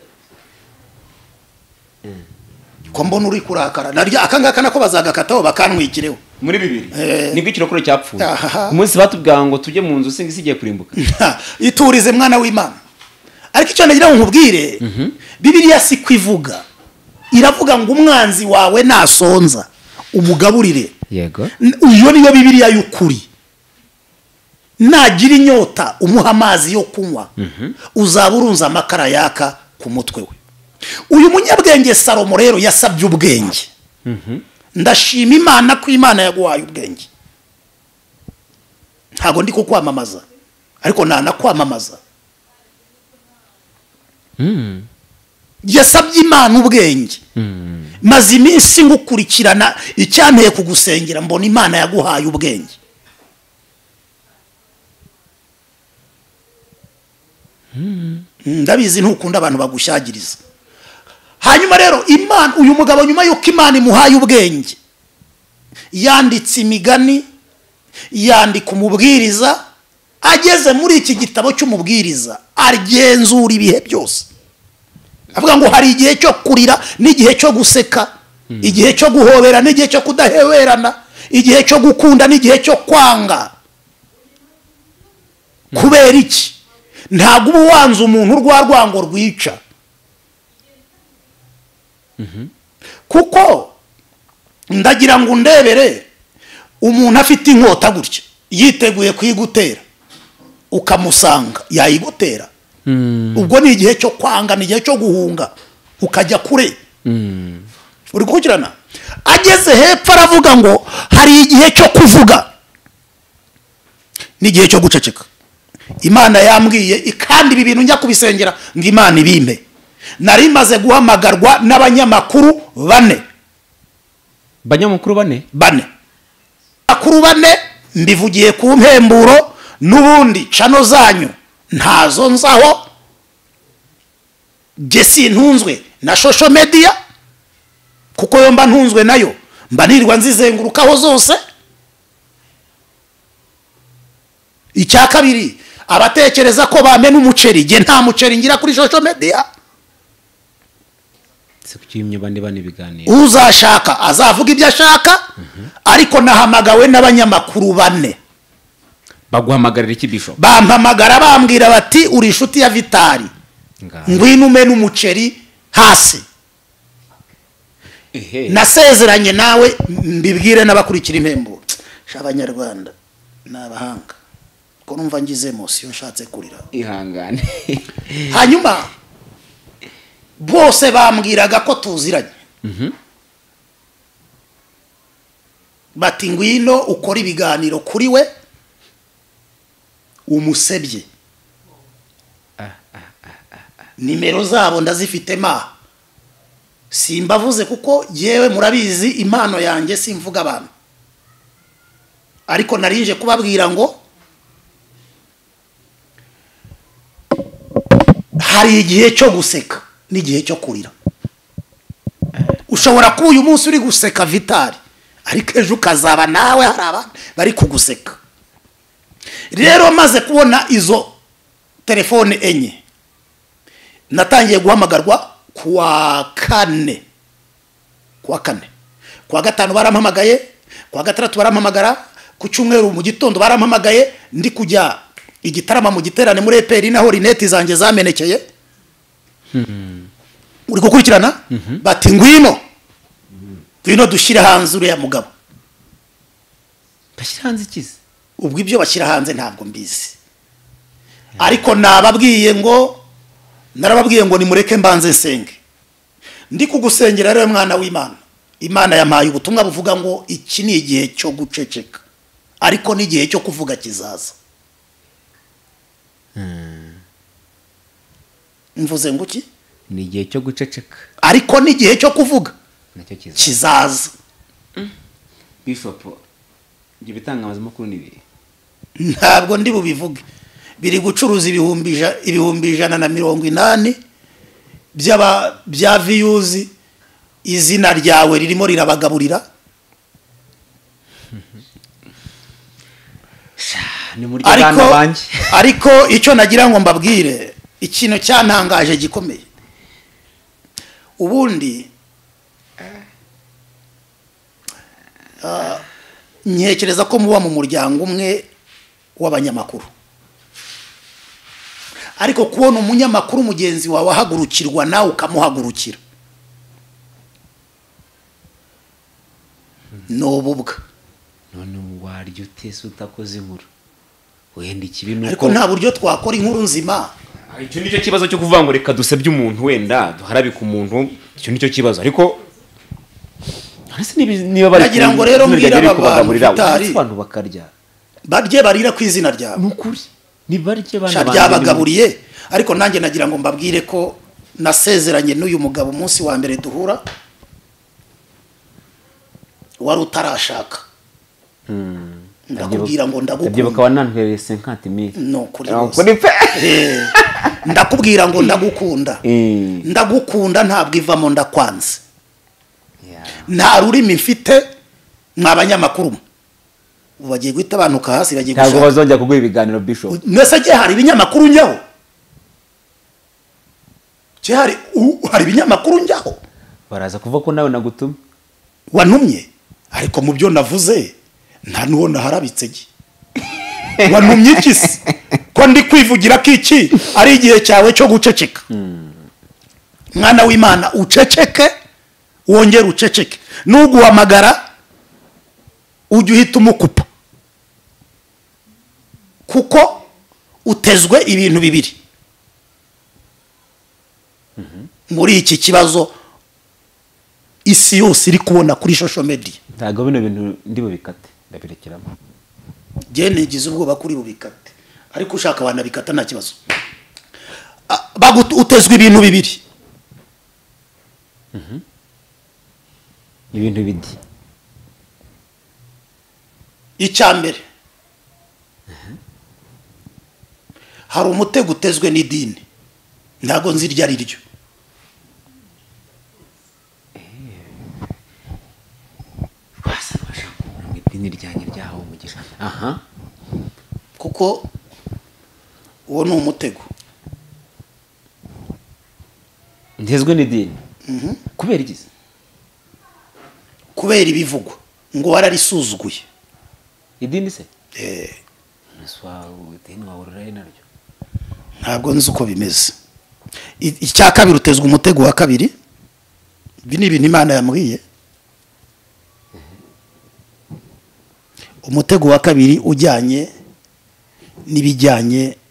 Ko mbona uri kurakara narya akangaka nako bazagakataho bakanwikireho muri bibiri eh. Nibwo ikirokore cyapfuye umunsi batubwira ngo tujye mu nzu singi sigiye kurimbuka iturize mwana w'Imana ariko icyo nagira ngo nkubwire mm -hmm. Bibiliya si kwivuga iravuga ngo umwanzi wawe nasonza umugaburire yego uyo niyo Bibiliya y'ukuri nagira inyota umuha amazi yo kunywa mm -hmm. uzaburunza amakara yaka ku mutwe we. Uyu munyabwenge Salomo rero yasabye ubwenge. Mhm. Ndashima Imana ko Imana yaguhaye ubwenge. Ntago ndi kukwamamaza ariko nana kwamamaza. Mhm. Yasabye Imana ubwenge. Mhm. Maze iminsi ngukurikirana icyanteye kugusengera mbona Imana yaguhaye ubwenge. Mhm. Ndabizi ntukunda abantu bagushyagiriza. Hanyuma rero Imana uyu mugabo nyuma yuko Imana imuhaye ubwenge yanditse imigani yandika umubwiriza ageze muri iki gitabo cy'umubwiriza agenzura ibihe byose avuga ngo hari igihe cyo kurira n'igihe cyo guseka mm. igihe cyo guhobera n'igihe cyo kudahewerana igihe cyo gukunda n'igihe cyo kwanga mm. Kubera iki ntago ubu wanze umuntu rwa rwango rwica. Mhm. Kuko ndagira ngo ndebere umuntu afite inkota gutya yiteguye kwigutera ukamusanga yayigutera. Mm. Ubwo ni igihe cyo kwanga ni igihe cyo guhunga ukajya kure. Mm. Uri kukirana ageze hepfo aravuga ngo hari igihe cyo kuvuga ni igihe cyo guceceka. Imana yambwiye kandi ibi bintu njya kubisengera ngo Imana ibimpe. Nari maze guhamagarwa n'abanyamakuru bane. Banyamakuru bane? Bane. Akuru bane mbivugiye ku mpemburo n'ubundi cano zanyu ntazo nzaho. Jesi ntunzwe na social media kuko yo mba ntunzwe nayo mba nirwa nzizengurukaho zose. Icya kabiri abatekereza ko bamena umuceri je nta muceri ngira kuri social media. Sekuyimye bande bane biganira. Uzashaka azavuga ibyo ashaka mm -hmm. Ariko nahamagawe n'abanyamakuru bane. Baguhamagarira iki Bishop? Bampamagara bambwira bati uri inshuti ya Vitali. Ngwino umena umuceri hasi. Ehe. Nasezeranye nawe mbibwire n'abakurikira impembo. Shabanyarwanda n'abahanga. Ko numva ngize emotion nshatse kurira. Ihangane. Hanyuma bose bambwiraga ko tuziranye. Mhm. Bati ngwino ukora ibiganiro kuri we umusebye nimero zabo ndazifite ma simbavuze kuko yewe murabizi impano yanjye simvuga abantu ariko narinje kubabwira ngo hari igihe cyo guseka n'igihe cyo kurira. Ushobora kuba uyu munsi uri guseka Vitali ariko ejo ukazaba nawe hari abantu bari kuguseka. Rero maze kubona izo telefone enye natangiye guhamagarwa kuwa kane kuwa kane kuwa gatanu barampamagaye, kuwa gatandatu barampamagara, ku cyumweru mu gitondo barampamagaye ndi kujya igitarama mu giterane muri E P R naho rineti zanjye zamenekeye. Mhm. Uri gukurikirana? Bati ngwino. Ngwino dushire hanze uriya mugabo. Bashyira hanze ikizi? Ubwo ibyo bashyira hanze ntabwo mbizi. Ariko nababwiye ngo narababwiye ngo nimureke mbanze nsenge. Ndi kugusengera rero mwana w'Imana. Imana yampaye ubutumwa buvuga ngo iki ni igihe cyo guceceka. Ariko ni igihe cyo kuvuga kizaza. Hmm. Mvuze ngo ki? Ni igihe cyo guceceka. Ariko ni igihe cyo kuvuga nacyo kizaza. Kizaza. Mm. Bishop ibyo bitangazamakuru ni biri. Ntabwo ndi bubivuge. Biri gucuruza ibihumbi ibihumbi ijana na mirongo inani byaba bya views, izina ryawe ririmo rirabagaburira. Ni muri bana banje. Ariko icyo nagira ngo mbabwire ikintu cyantangaje gikomeye. Ubundi uh, nyekereza ko muba mu muryango umwe w'abanyamakuru. Ariko kubona umunyamakuru mugenzi wawe ahagurukirwa nawe ukamuhagurukira nobubwa none waryo tese utakoze inkuru wenda ikibi nuko ariko nta buryo twakora inkuru nzima. Icyo nicyo kibazo cyo kuvuga ngo reka dusebye umuntu wenda duharabika umuntu, icyo nicyo kibazo. Ariko hasi niba bari nagira ngo rero mbwira abantu bakarya barye barira ku izina ryawe nukuri ni barye bana banje byabagaburiye. Ariko nanjye nagira ngo mbabwire ko nasezeranye n'uyu mugabo umunsi wa mbere duhura wari utarashaka. Hmm. Ndakubwira ngo ndagukunda. Ibyo bakaba nantwereye cinquante mille. No kuri kuri pe. Ndakubwira ngo ndagukunda. Ndagukunda ntabwo ivamo ndakwanze. Nta rurimi mfite mwabanyamakuru. Ubagiye guhita abantuka hasi bagiye gushaka. Ntabwo bazongera kuguha ibiganiro Bishop. Nese je hari ibinyamakuru njyaho. Je hari hari ibinyamakuru njyaho. Baraza kuva ko nawe nagutumye. Wantumye ariko mu byo navuze nta nuwo naharabitse gi. Wantumye ikisi ko ndi kwivugira ko iki ari igihe cyawe cyo guceceka. Mwana w'Imana uceceke wongera uceceke. Nuguhamagara ujye uhita umukupa kuko utezwe ibintu bibiri muri iki kibazo isi yose iri kubona kuri social media. Ntago bino bintu ndi bubikate ndabirekeramo. Je nigize ubwoba kuri bubikate ariko ushaka abana bikata nta kibazo. Bagutezwe ibintu bibiri. Mhm. Ibintu bidi. Icyambere hari umutego utezwe n'idini ntago nzi iryo ari ryo. Wasa bashaka mu idini ryanjye ryaho umugisha. Aha. Kuko uwo ni umutego. Ndezwe n'idini. Mhm. Kubera igize. Kubera ibivugwa ngo wararisuzuguye. Idini se? Eh. Naswa idini wahurira naryo. Ntabwo nzi uko bimeze. Icya kabiri utezwe umutego wa kabiri. Ibi ni ibintu Imana yambwiye. Umutego wa kabiri ujyanye n'ibijyanye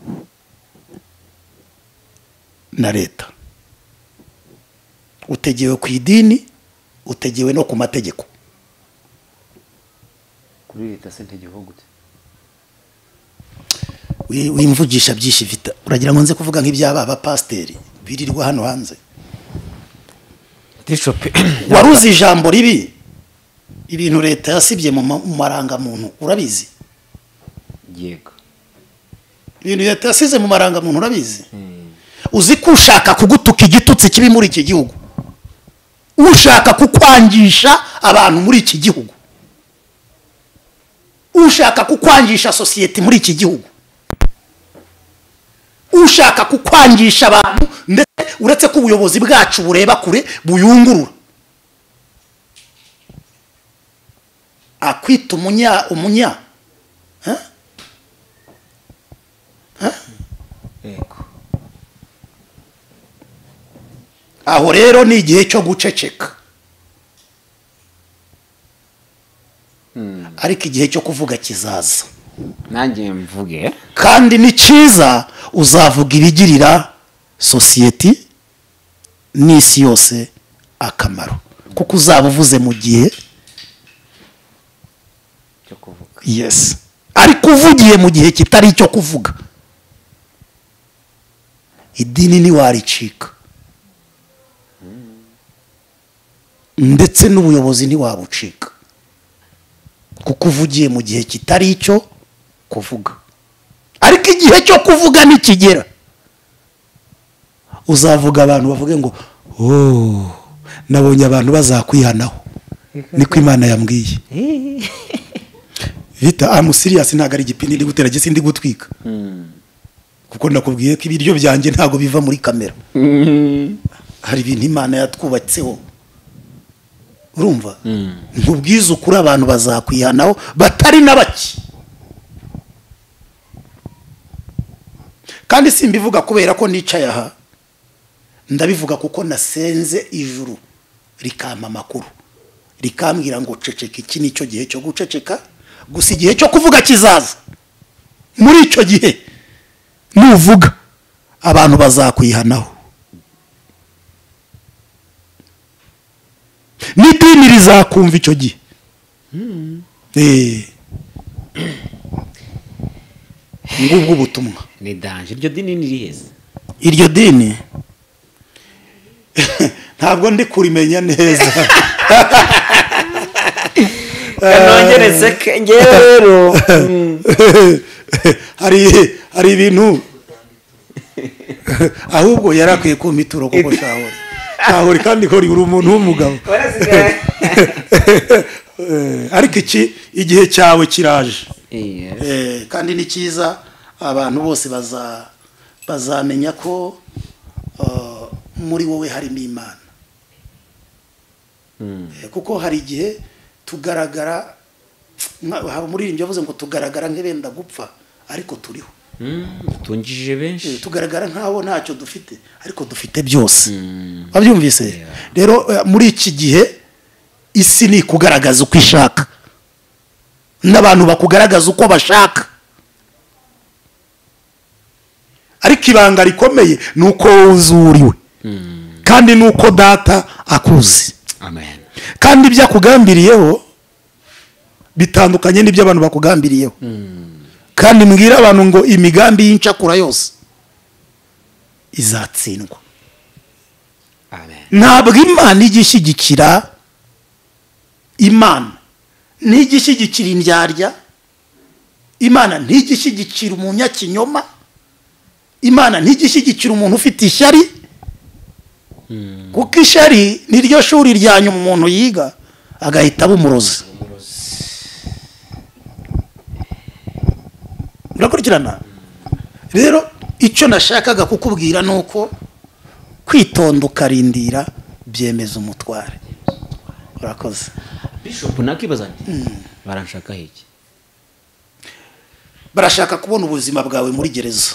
na leta. Utegewe ku idini, utegewe no ku mategeko. Kuri leta se ntegeho gute? wi- wimvugisha byinshi vita uragira ngo nze kuvuga nk'ibyaba abapasiteri birirwa hano hanze bishop waruzi ijambo ribi ibintu leta yasibye mu ma- mu marangamuntu urabizi yego ibintu leta yasize mu marangamuntu urabizi uzi ko ushaka kugutuka igitutsi kibi muri iki gihugu ushaka kukwangisha abantu muri iki gihugu ushaka kukwangisha sosiyete muri iki gihugu ushaka kukwangisha abantu ndetse uretse ko ubuyobozi bwacu bureba kure buyungurura akwita umunya umunya eh? Eh? yego aho rero ni igihe cyo guceceka ariko igihe cyo kuvuga kizaza nanjye mvuge kandi ni cyiza uzavuga ibigirira sosiyete n'isi yose akamaro kuko uzaba uvuze mu gihe cyo kuvuga yes ariko uvugiye mu gihe kitari icyo kuvuga idini ntiwaricika ndetse n'ubuyobozi ntiwabucika kuko uvugiye mu gihe kitari icyo kuvuga ariko igihe cyo kuvuga nikigera uzavuga abantu bavuge ngo oh nabonye abantu bazakwihanaho niko imana yambwiye vita amu serious ntago ari igipindi ndi gutera gisi ndi gutwika kuko nakubwiye ko ibiryo byanjye ntago biva muri kamera hari ibintu imana yatwubatseho urumva nkubwiza ukuri abantu bazakwihanaho batari na bake kandi simbivuga kubera ko nicaye aha ndabivuga kuko nasenze ijuru rikampa amakuru rikambwira ngo ceceka iki nicyo gihe cyo guceceka gusa igihe cyo kuvuga kizaza muri icyo gihe nuvuga abantu bazakwihanaho n'idini rizakumva icyo gihe eh ngubwo ubutumwa ni danje iryo dini ni riheze iryo dini ntabwo ndi kurimenya neza kanongeretse ngewe rero hari hari ibintu ahubwo yarakwiye ku mituro kuko shahori shahori kandi ko uri umuntu w'umugabo ariko iki igihe cyawe kiraje eh kandi ni cyiza abantu bose baza bazamenya ko uh, muri wowe harimo imana eh, kuko hari igihe tugaragara haba muri ibyo yavuze ngo tugaragara nk'ebenda gupfa ariko turiho tungije benshi tugaragara nkaho ntacyo dufite ariko dufite byose babyumvise rero muri iki gihe isi ni kugaragaza uko ishaka n'abantu bakugaragaza uko bashaka ariko ibanga rikomeye nuko uzuriwe kandi nuko data akuzi amen kandi ibyo akugambiriyeho bitandukanye n'ibyo abantu bakugambiriyeho kandi mbwira abantu ngo imigambi y'incakura yose izatsindwa amen ntabwo imana igishyigikira imana ntigishyigikira indyarya imana ntigishyigikira umunyakinyoma imana ntigishyigikira umuntu ufite ishyari kuko ishyari niryo shuri rya nyuma umuntu yiga agahita aba umurozi urakurikirana rero icyo nashakaga kukubwira ni uko kwitonda ukarindira byemeza umutware urakoze bishop nakibaza baranshaka iki barashaka kubona ubuzima bwawe muri gereza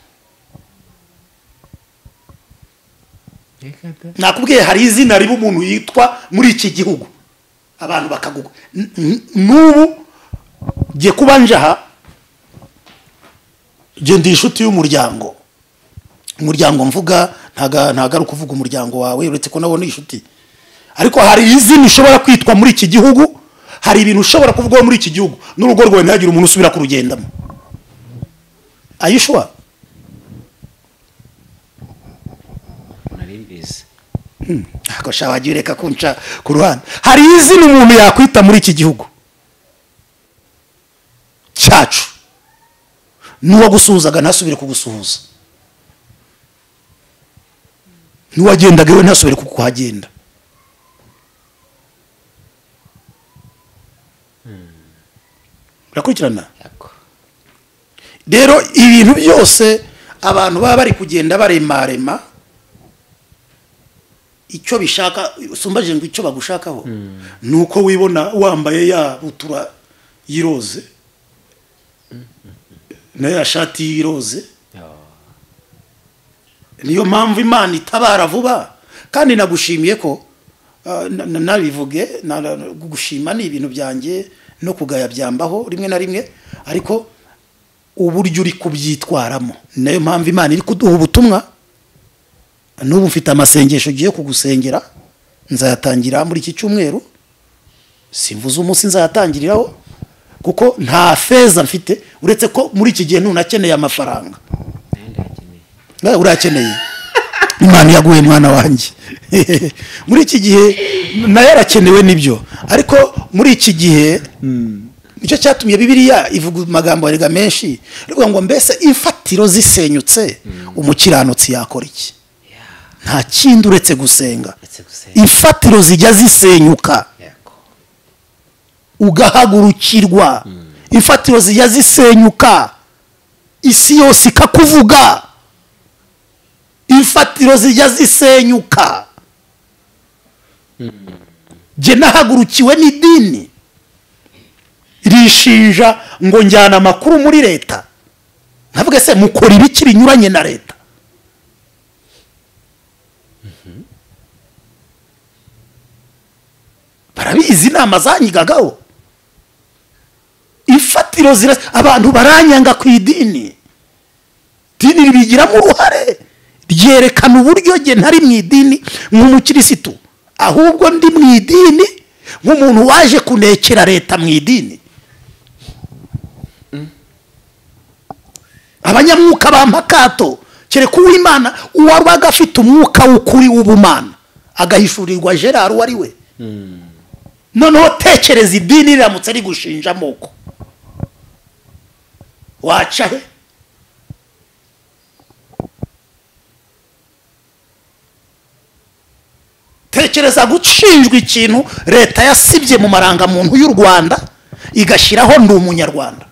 nakubwiye hari izina riba umuntu yitwa muri iki gihugu abantu bakaguga n'ubu giye kuba njaha genda inshuti y'umuryango umuryango mvuga ntago ari ukuvuga umuryango wawe uretse ko nabona inshuti ariko hari izina ushobora kwitwa muri iki gihugu hari ibintu ushobora kuvugaho muri iki gihugu n'urugo rwawe ntihagire umuntu usubira kurugendamo ayishwa narimbizi ako shabagiye reka kunca ku ruhande hari izina umuntu yakwita muri iki gihugu cyacu nuwo gusuhuzaga ntasubire kugusuhuza nuwagendaga we ntasubire kukuhagenda urakurikirana rero ibintu byose abantu baba bari kugenda baremarema icyo bishaka usumbaje ngo icyo bagushakaho nuko wibona wambaye ya butura yiroze na ya shati yiroze niyo mpamvu Imana itabara vuba kandi nagushimiye ko nabivuge gushima ni ibintu byanjye no kugaya byambaho rimwe na rimwe ariko uburyo uri kubyitwaramo nayo mpamvu Imana iri kuduha ubutumwa n'ubu mfite amasengesho giye kugusengera nzayatangira muri iki cyumweru simvuze umunsi nzayatangiriraho kuko nta feza mfite uretse ko muri iki gihe ntunakeneye amafaranga urakeneye Imana yaguye mwana wanjye muri iki gihe nayo arakenewe nibyo ariko muri iki gihe nicyo cyatumye Bibiliya ivuga amagambo arega menshi rivuga ngo mbese imfatiro zisenyutse umukiranutsi yakora iki nta kindi uretse gusenga imfatiro zijya zisenyuka ugahagurukirwa imfatiro zijya zisenyuka isi yose ikakuvuga imfatiro zijya zisenyuka jye nahagurukiwe n'idini rishinja ngo njyana amakuru muri leta nkavuga se mukora ibiki binyuranye na leta barabizi inama zanyigagaho imfatiro zira abantu baranyanga ku idini idini ribigiramo uruhare ryerekana uburyo jye ntari mu idini nk'umukirisitu ahubwo ndi mu idini nk'umuntu waje kunekera leta mu idini abanyamwuka bampakato kereka uw'Imana uwabaga afite umwuka w'ukuri w'ubumana agahishurirwa Gerard wari we noneho tekereza idini riramutse rigushinja amoko waca he tekereza gushinjwa ikintu leta yasibye mu marangamuntu y'u Rwanda igashyiraho ndi umunyarwanda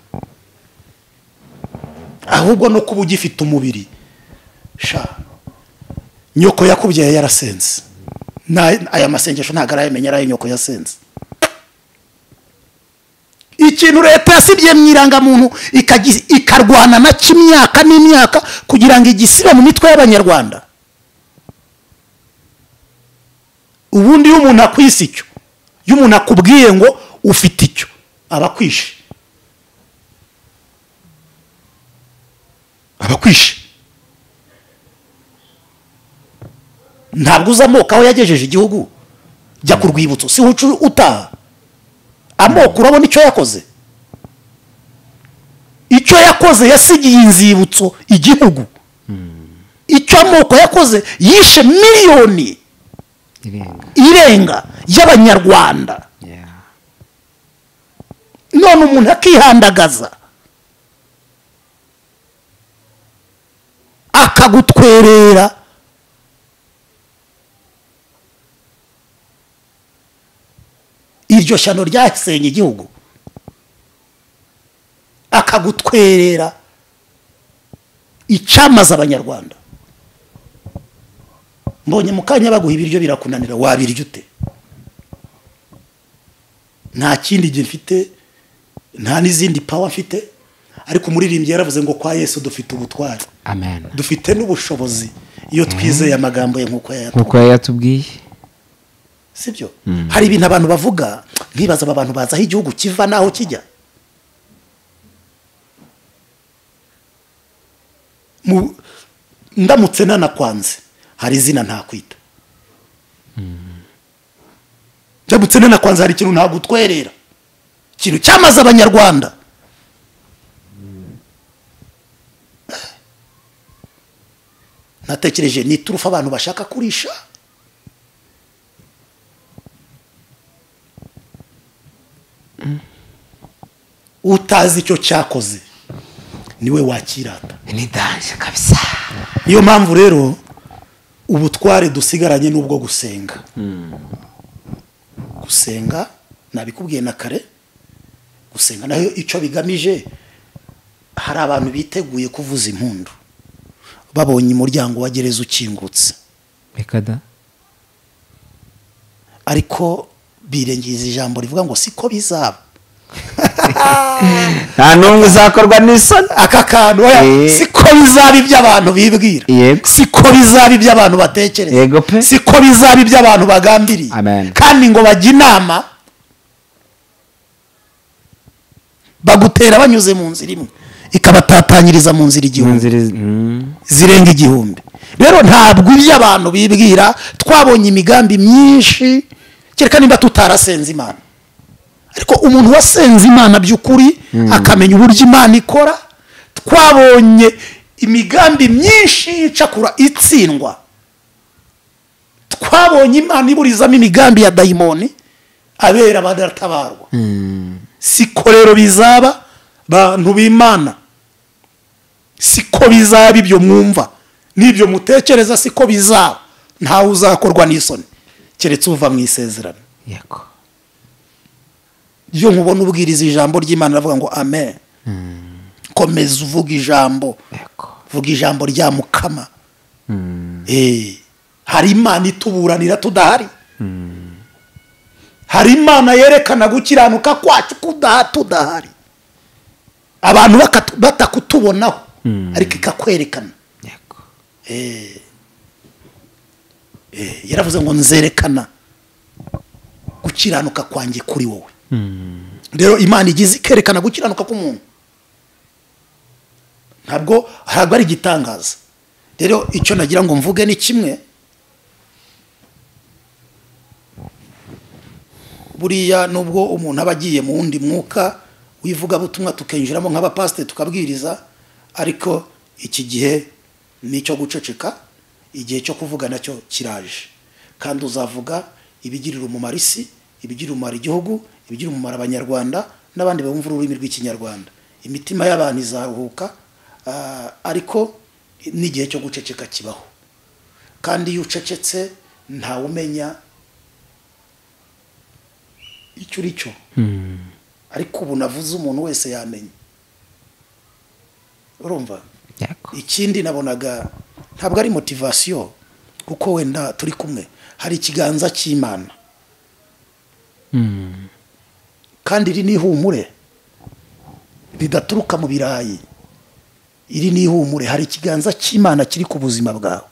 ahubwo no kuba ugifite umubiri sha nyoko yakubyaye yarasenze aya masengesho ntabwo arayamenya arayo nyoko yasenze ikintu leta yasibye mu irangamuntu ikarwana na kimyaka n'imyaka kugira ngo igisibe mu mitwe y'abanyarwanda ubundi iyo umuntu akwise icyo iyo umuntu akubwiye ngo ufite icyo aba akwishe aba akwishe ntabwo uzi amoko aho yagejeje igihugu jya ku rwibutso si uca utaha amoko urabona icyo yakoze icyo yakoze yasigiye inzibutso igihugu icyo amoko yakoze yishe miliyoni irenga y'abanyarwanda none umuntu akihandagaza akagutwerera iryo shyano ryasenye igihugu akagutwerera icyamaze abanyarwanda mbonye mu kanya baguha ibiryo birakunanira wabirya ute nta kindi gihe mfite nta n'izindi pawa mfite ariko umuririmbyi yaravuze ngo kwa Yesu dufite ubutwari amen dufite n'ubushobozi iyo twizeye amagambo ye nk'uko yatubwiye sibyo hari ibintu abantu bavuga ntibaza aba bantu baza aho igihugu kiva naho kijya ndamutse nanakwanze hari izina ntakwita ndamutse nanakwanze hari ikintu ntagutwerera ikintu cyamaze abanyarwanda natekereje ni turufa abantu bashaka kurisha utazi icyo cyakoze niwe wakirata ni danje kabisa. niyo mpamvu rero ubutware dusigaranye n'ubwo gusenga gusenga nabikubwiye na kare gusenga nayo icyo bigamije hari abantu biteguye kuvuza impundu babonye umuryango wa gereza ukingutse reka da ariko birengiza ijambo rivuga ngo siko bizaba nta n'umwe uzakorwa n'isoni aka kantu siko bizaba ibyo abantu bibwira siko bizaba ibyo abantu batekereza siko bizaba ibyo abantu bagambiriye kandi ngo bajye inama bagutera banyuze mu nzira imwe ikabatatanyiriza mu nzira igihumbi zirenga igihumbi. Rero ntabwo ibyo abantu bibwira twabonye imigambi myinshi kereka niba tutarasenze Imana ariko umuntu wasenze Imana by'ukuri akamenya uburyo Imana ikora twabonye imigambi myinshi icakura itsindwa twabonye Imana iburizamo imigambi ya dayimoni abera badatabarwa siko rero bizaba bantu b'Imana siko bizaba ibyo mwumva n'ibyo mutekereza siko bizaba ntawe uzakorwa n'isoni keretse uva mu isezerano yego iyo nkubona ubwiriza ijambo ry'Imana ravuga ngo amen komeza uvuga ijambo vuga ijambo rya Mukama eh hari Imana ituburanira tudahari hari Imana yerekana gukiranuka kwacu kudaha tudahari abantu batakutubonaho ariko ikakwerekana yego eh eh yaravuze ngo nzerekana gukiranuka kwanjye kuri wowe. Rero Imana igize ikerekana gukiranuka k'umuntu ntabwo ntabwo ari igitangaza. Rero icyo nagira ngo mvuge ni kimwe buriya nubwo umuntu aba agiye mu wundi mwuka wivuga butumwa tukenjiramo nk'abapasiteri tukabwiriza ariko iki gihe nicyo guceceka igihe cyo kuvuga nacyo kiraje kandi uzavuga ibigirira umumaro isi ibigirira umumaro igihugu ibigirira umumaro abanyarwanda n'abandi bumva ururimi rw'ikinyarwanda imitima y'abantu izaruhuka ariko n'igihe cyo guceceka kibaho kandi iyo ucecetse ntawe umenya icyo uri cyo ariko ubu navuze umuntu wese yamenya urumva ikindi nabonaga ntabwo ari motivasiyo kuko wenda turi kumwe hari ikiganza cy'Imana kandi iri n'ihumure ridaturuka mu birayi iri n'ihumure hari ikiganza cy'Imana kiri ku buzima bwawe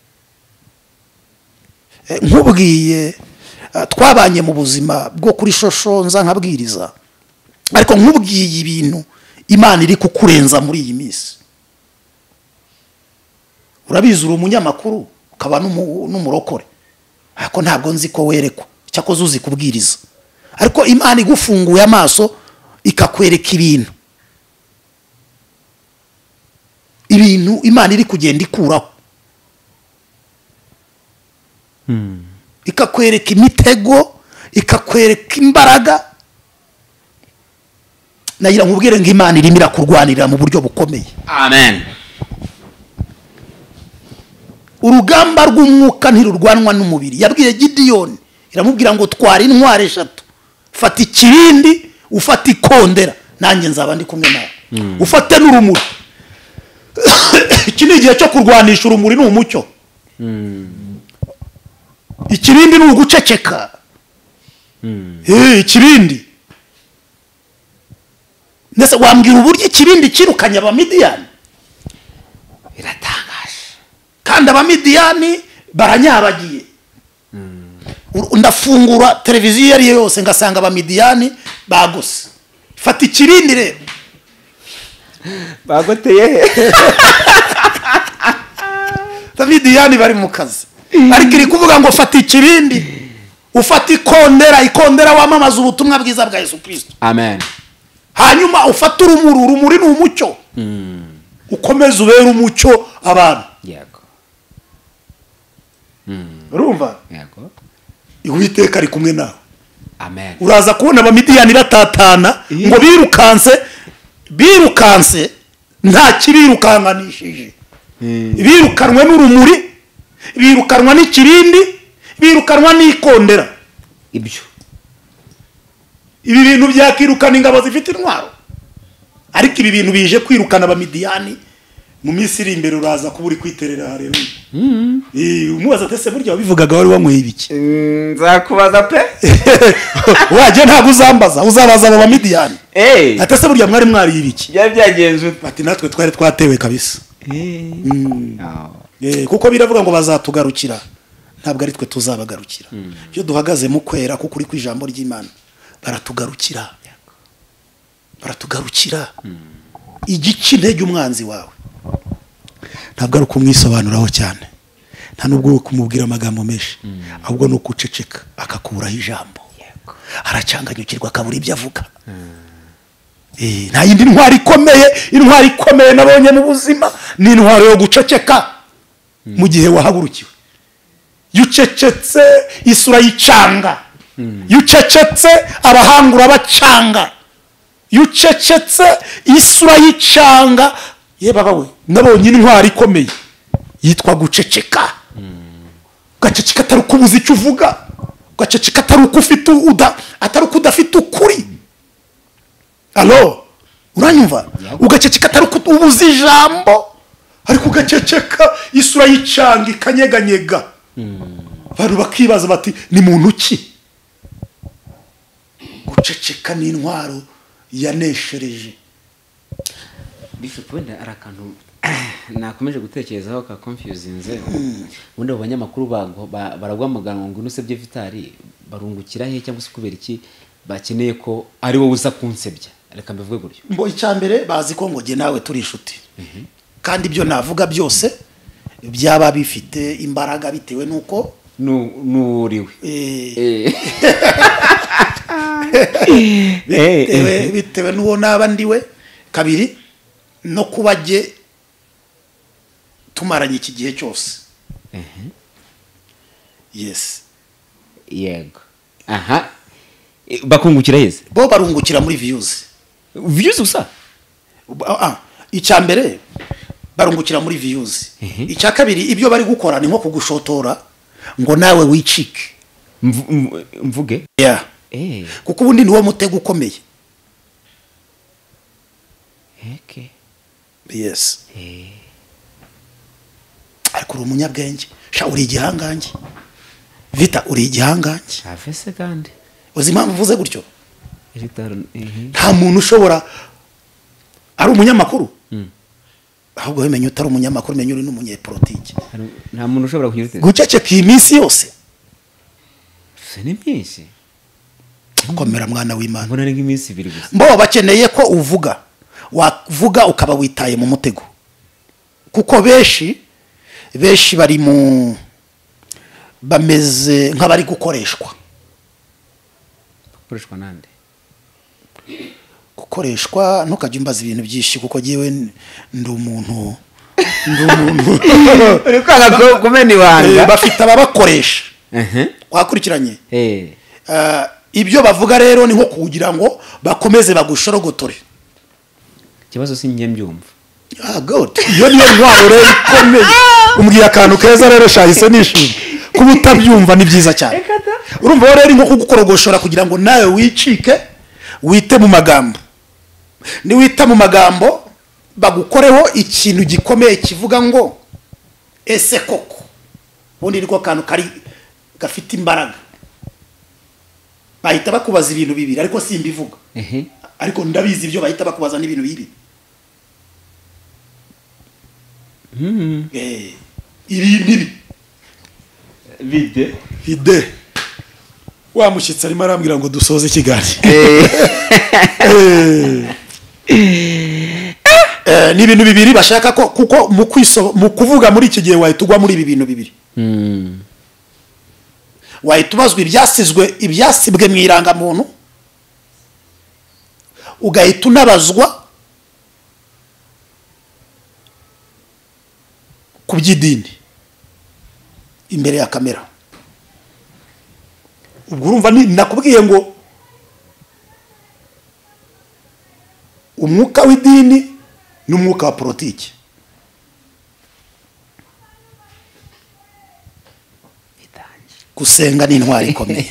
nkubwiye twabanye mu buzima bwo kuri shosho nza nkabwiriza ariko nkubwiye ibintu Imana iri kukurenza muri iyi minsi urabizi uri umunyamakuru ukaba n'umurokore ariko ntabwo nzi ko werekwa cyakoze uzi kubwiriza ariko Imana igufunguye amaso ikakwereka ibintu ibintu Imana iri kugenda ikuraho ikakwereka imitego ikakwereka imbaraga nagira nkubwire ngo Imana irimo irakurwanirira mu buryo bukomeye. Amen. Urugamba rw'umwuka ntirurwanwa n'umubiri yabwiye Gideyoni iramubwira ngo twara intware eshatu fata ikirindi ufata ikondera nanjye nzaba ndi kumwe nawe ufate n'urumuri iki ni igihe cyo kurwanisha urumuri n'umucyo ikirindi ni uguceceka eh ikirindi nese wambwira uburyo ikirindi kirukanya abamidiyani biratangaje kandi abamidiyani baranyabagiye ndafungura televiziyo yari yose ngasanga abamidiyani bagose fata ikirindi rero bagoteye he abamidiyani bari mu kazi ariko iri kuvuga ngo fata ikirindi ufata ikondera ikondera wamamaza ubutumwa bwiza bwa Yesu Kristo. Amen. Hanyuma ufata urumuri urumuri ni umucyo ukomeza ubera umucyo abantu yego urumva yego Uwiteka ari kumwe nawe amen uraza kubona abamidiyani batatana ngo birukanse birukanse nta kibirukanganishije birukanwe n'urumuri birukanwa n'ikirindi birukanwa n'ikondera ibyo ibi bintu byakirukana ingabo zifite intwaro ariko ibi bintu bije kwirukana abamidiyani mu minsi iri imbere uraza kuba uri kwiterera haleluya eh umubaza tese burya wabivugaga wari wanyweye ibiki nzakubaza pe waje ntabwo uzambaza uzabaza abo bamidiyani eh atese burya mwari mwari ibiki byari byagenze bati natwe twari twatewe kabisa eh eh kuko biravuga ngo bazatugarukira ntabwo ari twe tuzabagarukira byo duhagaze mu kwera kuko uri ku ijambo ry'Imana baratugarukira baratugarukira igici intege umwanzi wawe ntabwo ari ukumwisobanuraho cyane nta nubwo kumubwira amagambo menshi ahubwo no kuceceka akakuraho ijambo aracanganyukirwa akabura ibyo avuga eh nta yindi ntwari ikomeye intwari ikomeye nabonye mu buzima ni intwari yo guceceka mu gihe wahagurukiwe yucecetse isura y'icanga yucecetse abahangura bacanga yucecetse isura y'icanga ye baba we nabonye intwari ikomeye yitwa guceceka gaceceka atari kubuza icyo uvuga gaceceka atari uko ufite uda atari uko udafite ukuri allo uranyumva ugaceceka atari uko ubuza ijambo ariko ugaceceka isura y'icanga ikanyeganyega abantu bakibaza bati ni muntu ki guceceka ni intwaro yaneshereje Bishop wenda arakantu nakomeje gutekerezaho ka confusinze ubundi abanyamakuru bago baragwamaganwa ngo nusebye Vitali barungukira he cyangwa se kubera iki bakeneye ko ari wowe uza kunsebya reka mbivuge gutyo mbo icyambere bazi ko ngo je nawe turi inshuti kandi ibyo navuga byose byaba bifite imbaraga bitewe nuko nuriwe eh bitewe bitewe nuwo naba ndiwe kabiri no kubaje tumaranye iki gihe cyose yes yego aha bakungukira yeze bo barungukira muri views views gusa ah icyambere barungukira muri views icya kabiri ibyo bari gukora ni nko kugushotora ngo nawe wicike mvuge yeah eh kuko ubundi niwo mutego ukomeye okay yes eh ariko uri umunyabwenge sha uri igihangange Vita uri igihangange afese kandi uzima mvuze gutyo ritaro eh nta muntu ushobora ari umunyamakuru ahubwo wemenye utari umunyamakuru menye uri n'umunyepolitike nta muntu ushobora kunyurutse guceceka iyi minsi yose se ni myinshi komera mwana w'Imana mbona ari nk'iminsi ibiri gusa mbo bakeneye ko uvuga wavuga ukaba witaye mu mutego kuko beshi beshi bari mu bameze nk'abari gukoreshwa gukoreshwa nande gukoreshwa ntukajye umbaza ibintu byinshi kuko giwe ndi umuntu ndi umuntu uri kwanga kumena ibanga bafite ababakoresha ehe wakurikiranye eh ibyo bavuga rero ni nko kugira ngo bakomeze bagushorogotore kibazo sinjye mbyumva ah god iyo niyo ntwaro rero ikomeye umbwiye akantu keza rero shahise nishimye kuba utabyumva ni byiza cyane urumva rero nko kugukorogoshora kugira ngo nawe wicike wite mu magambo ni wita mu magambo bagukoreho ikintu gikomeye kivuga ngo ese koko ubundi niko kantu kari gafite imbaraga bahita bakubaza ibintu bibiri ariko simbivuga ehe ariko ndabizi ibyo bahita bakubaza n'ibintu bibi mhm eh ibi nibi vide vide wa mushyitsi arimo arambwira ngo dusoze ikiganiro eh ni ibintu bibiri bashaka ko kuko mu kwiso mu kuvuga muri iki gihe wahita ugwa muri ibi bintu bibiri mhm wahita ubazwa ibyasizwe ibyasibwe mu irangamuntu ugahita unabazwa ku by'idini imbere ya kamera. Ubwo urumva nakubwiye ngo umwuka w'idini n'umwuka wa politiki. Gusenga ni intwari ikomeye.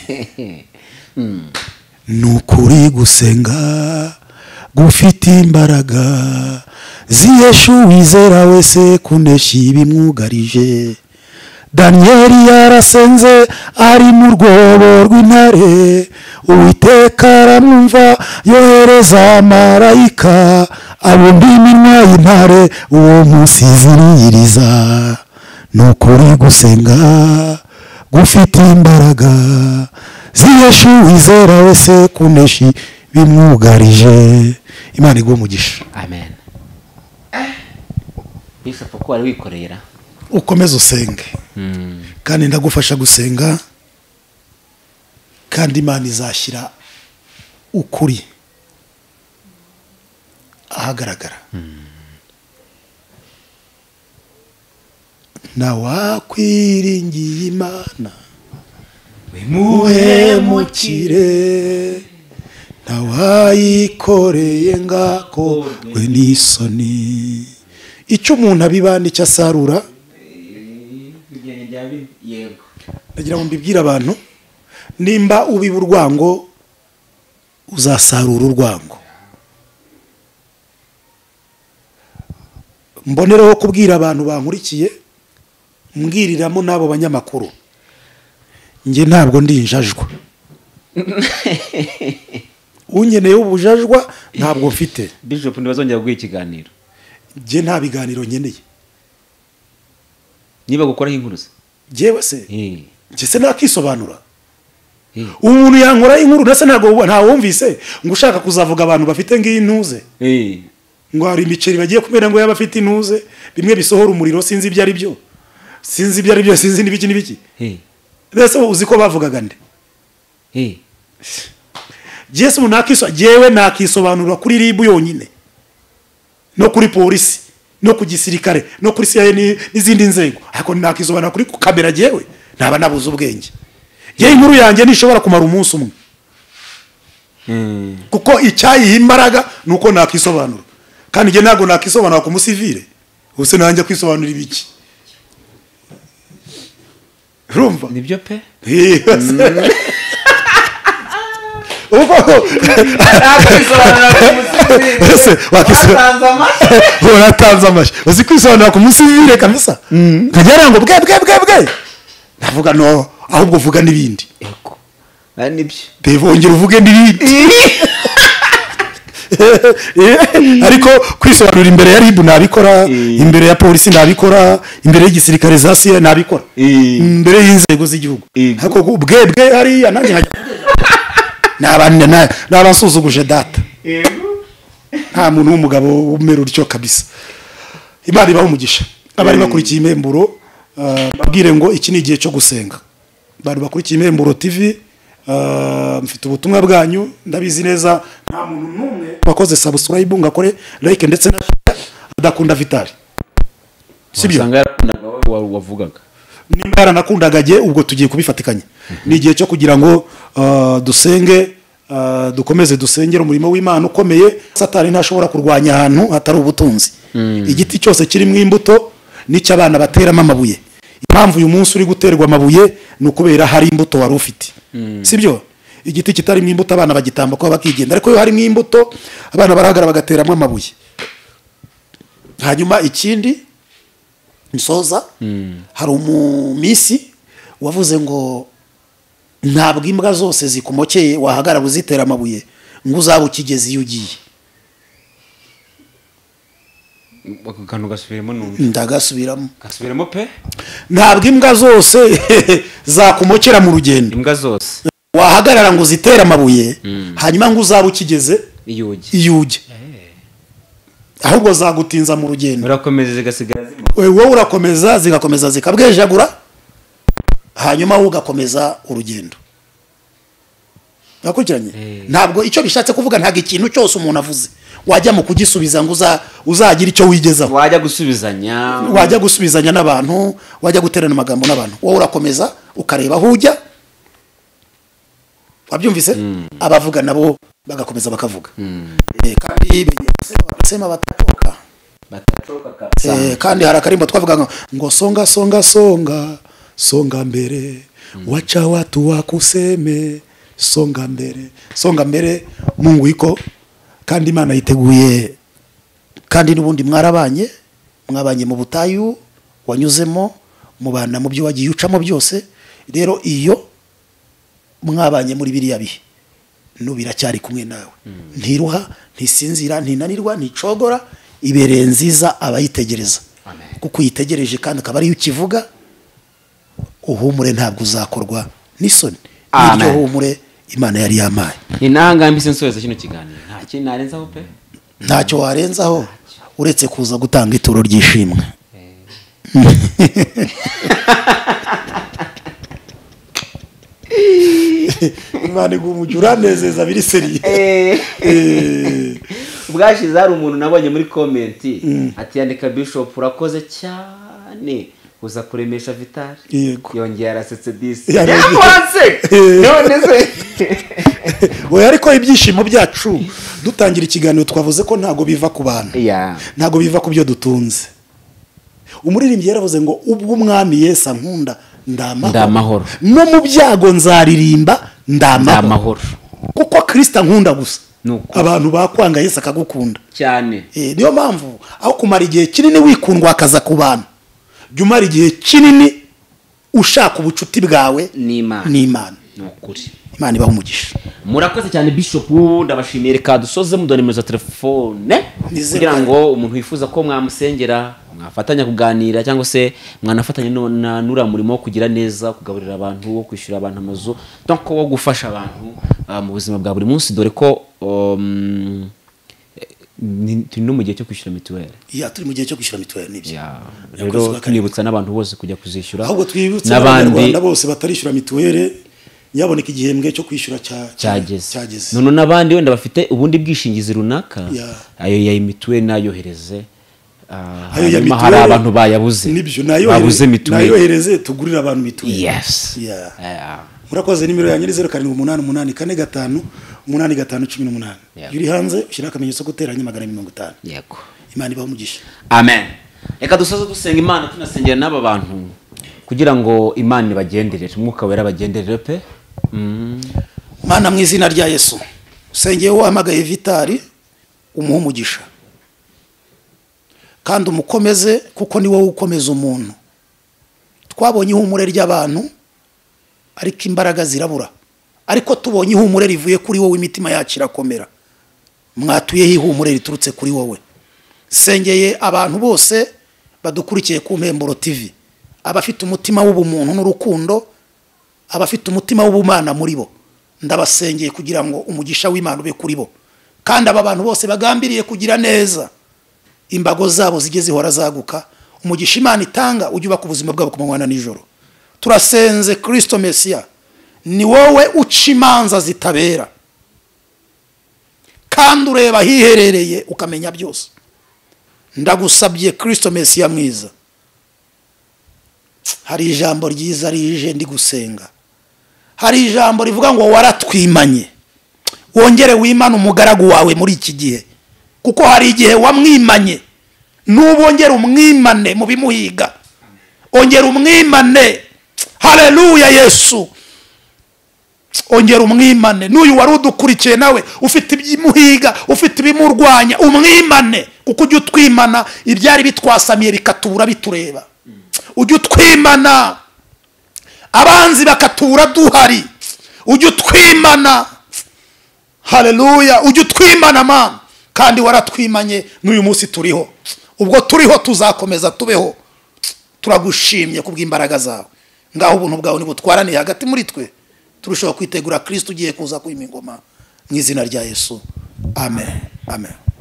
Nukuri gusenga gufite imbaraga ziyesha uwizera wese kunesha ibimwugarije. Danieli yarasenze ari mu rwobo rw'intare, Uwiteka aramwumva yohereza marayika abumba iminwa y'intare, uwo munsi ziriyiriza. Nukuri gusenga gufite imbaraga ziyesha uwizera wese kunesha bimwugarije. Imana iguhe umugisha. Amen. Bishop ko wari wikorera ukomeze usenge kandi ndagufasha gusenga, kandi Imana izashyira ukuri ahagaragara. Nawakwiringiye Imana wimuhemukire, nawayikoreye ngakorwe n'isoni. Icyo umuntu abiba nicyo asarura. Ndagira ngo mbibwire abantu, nimba ubiba urwango uzasarura urwango. Mbonereho kubwira abantu bankurikiye, mbwiriramo n'abo banyamakuru, nge ntabwo ndi injajwa. Unyeneye ubujajwa ntabwo mfite. Bishop ntibazongera guha ikiganiro. Nge nta biganiro nkeneye. Niba gukoraho inkuru se jewe se nge se nakisobanura. umuntu yankora inkuru ndetse ntago nta wumvise ngo ushaka kuzavuga abantu bafite ng'intuze eh ngo hari imiceri bagiye kumera ngo yabafite intuze bimwe bisohora umuriro sinzi ibyo ari byo sinzi ibyo ari byo sinzi nibiki nibiki eh mbese uzi ko bavugaga nde eh Yesu nakiso jewe nakisobanura kuri ribu yonyine no kuri polisi no ku gisirikare no kuri C I A n'izindi nzego ariko nakisobanura kuri kamera jewe naba nabuze ubwenge ye inkuru yanjye nishobora kumara umunsi umwe mm kuko icyayiha imbaraga nuko nakisobanura kandi je nago nakisobanura ku musivile use nanjye kwisobanura ibiki rumva nibyo pe uko nakisobanura ku musivile ese wakisobanura uratanza amashi uzi kwisobanura ku musivile kamisa nkagera ngo bwe bwe bwe bwe ndavuga no ahubwo vuga nibindi eko ari nibyo bevongera uvuge nibindi ariko kwisobanura imbere ya ribu nabikora imbere ya polisi nabikora imbere y'igisirikare za C I A nabikora imbere y'inzego z'igihugu ariko bwe bwe hari ananye nabandi nabansuzuguje data nta muntu w'umugabo umera uryo kabisa Imana ibaho umugisha abari bakurikiye imemburo babwire ngo iki ni igihe cyo gusenga bari bakurikiye imemburo T V mfite ubutumwa bwanyu ndabizi neza nta muntu numwe wakoze subscribe ngakore like ndetse na adakunda Vitali sibyo usanga yarakundaga wavugaga nimba yaranakundaga je ubwo tugiye kubifatikanya ni igihe cyo kugira ngo dusenge dukomeze dusengera umurimo w'Imana ukomeye Satani ntashobora kurwanya ahantu hatari ubutunzi igiti cyose kiri mu imbuto n'icyo abana bateramo amabuye impamvu uyu munsi uri guterwa amabuye nukubera hari imbuto wari ufite sibyo igiti kitari mu imbuto abana bagitamba ko bakigenda ariko yo hari mu imbuto abana barahagara bagateramo amabuye hanyuma ikindi nsoza hari umumisi wavuze ngo ntabwo imbwa zose zikumokeye wahagarara uzitera amabuye ngo uzaba ukigeze iyo ugiye bakagano gasubiremo numva ndagasubiramo gasubiremo pe ntabwo imbwa zose zakumokera mu rugendo imbwa zose wahagarara ngo uzitera amabuye hanyuma ngo uzaba ukigeze iyuge iyuge ahubwo zagutinza mu rugendo urakomeza zigasigara zimo wowe urakomeza zigakomeza zikabwejagura hanyuma ugakomeza urugendo nakurikiranye ntabwo icyo bishatse kuvuga ntabwo ikintu cyose umuntu avuze wajya mu kugisubiza ngo uza uzagira icyo wigezaho wajya gusubizanya wajya gusubizanya n'abantu wajya guterana amagambo n'abantu wowe urakomeza ukareba aho ujya wabyumvise abavuga nabo bagakomeza bakavuga Eh, kandi basema batatoka batacoka kabisa Eh, kandi hari akarimbo twavuga ngo- ngo songa songa songa songa mbere wacha watu wakuseme songa mbere songa mbere Mungu iko kandi Imana yiteguye kandi n'ubundi mwarabanye mwabanye mu butayu wanyuzemo mubana mu byo wagiye ucamo byose rero iyo mwabanye muri biriya bihe nubiracyari kumwe nawe ntiruha ntisinzira ntinanirwa nticogora ibereye nziza abayitegereza kuko uyitegereje kandi akaba ariyo ukivuga uhumure ntabwo uzakorwa n'isoni Amen. n'iryo humure Imana yari yamaye ni nanga mbise nsoheza kino kiganiro nta kintu narenzaho pe ntacyo warenzaho uretse kuza gutanga ituro ry'ishimwe Imana igumugira uranezeza biri seriye Eh, ubwashize hari umuntu nabonye muri komenti ati yandika bishop urakoze cyane uza kuremesha Vital Yego. yongeye arasetse disi Yaragiye. yamuhanse none se oya ariko ibyishimo byacu dutangira ikiganiro twavuze ko ntago biva ku bantu ya ntago biva ku byo dutunze umuririmbyi yaravuze ngo ubwo umwami Yesu ankunda ndamahoro Ndamahoro. no mu byago nzaririmba ndamahoro ndamahoro kuko Kristo ankunda gusa Nuko. abantu bakwanga Yesu akagukunda cyane Eh, niyo mpamvu aho kumara igihe kinini wikundwa akaza ku bantu jya umara igihe kinini ushaka ubucuti bwawe n'Imana n'Imana ni ukuri Imana ibaha umugisha murakoze cyane bishop ndabashimiye reka dusoze mudore nimero za telefone Nizere kugira ko- ngo umuntu wifuza ko mwamusengera mwafatanya kuganira cyangwa se mwanafatanya no- na nura murimo wo kugira neza kugaburira abantu wo kwishyura abantu amazu donc wo gufasha abantu ah, mu buzima bwa buri munsi dore ko um, eh, ni- turi no mu gihe cyo kwishyura mituweli iya turi mu gihe cyo kwishyura mituweli n'ibyo Ya, Yakoze rero kwa karindwi. tunibutsa n'abantu bose kujya kuzishyura ahubwo twibutse n'abandi n'abanyarwanda bose batarishyura mituweli nyaboneka igihembwe cyo kwishyura cya- cyageze cyageze none n'abandi wenda bafite ubundi bwishingizi runaka Ya. ayo ya mituweli nayohereze ah, ayo ya hanyuma hari mituweli abantu bayabuze nibyo babuze mituweli nayohereze tugurire abantu mituweli yes Yeah. Yeah. murakoze nimero yanjye ni zeru karindwi umunani umunani kane gatanu umunani gatanu cumi n'umunani Yeah. iyo uri hanze ushyiraho akamenyetso ko guteranya magana mirongo itanu yego Imana ibaha umugisha amen reka dusoze dusenga imana tunasengera n'aba bantu kugira ngo imana ibagenderere umwuka wera bagenderere pe mm. Mana mu izina rya Yesu usengeye wahamagaye Vitali umuha umugisha kandi umukomeze kuko ni wowe ukomeza umuntu twabonye ihumure ry'abantu ariko imbaraga zirabura ariko tubonye ihumure rivuye kuri wowe imitima yacu irakomera mwatuyeho ihumure riturutse kuri wowe sengeye abantu bose badukurikiye ku Mpemburo T V abafite umutima w'ubumuntu n'urukundo abafite umutima w'ubumana muri bo ndabasengeye kugira ngo umugisha w'Imana ube kuri bo kandi aba bantu bose bagambiriye kugira neza imbago zabo zigeze zihora zaguka umugisha Imana itanga ujye ubaka ubuzima bwabo ku manywa na nijoro turasenze Kristo Mesiya ni wowe uca imanza zitabera kandi ureba hiherereye ukamenya byose ndagusabye Kristo Mesiya mwiza hari ijambo ryiza rije ndi gusenga hari ijambo rivuga ngo waratwimanye wongere wimane umugaragu wawe muri iki gihe kuko hari igihe wamwimanye n'ubongera umwimane mu bimuhiga ongera umwimane haleluya Yesu ongera umwimane n'uyu wari udukurikiye nawe ufite ibimuhiga ufite ibimurwanya umwimane kuko ujya utwimana ibyari bitwasamiye bikatubura bitureba ujya utwimana abanzi bakatubura duhari ujya utwimana haleluya ujya utwimana mama kandi waratwimanye n'uyu munsi turiho ubwo turiho tuzakomeza tubeho turagushimye kubw'imbaraga zawe ngaho ubuntu bwawe nibutwaraniye hagati muri twe turushaho kwitegura Kristo ugiye kuza kwima ingoma mu izina rya Yesu amen amen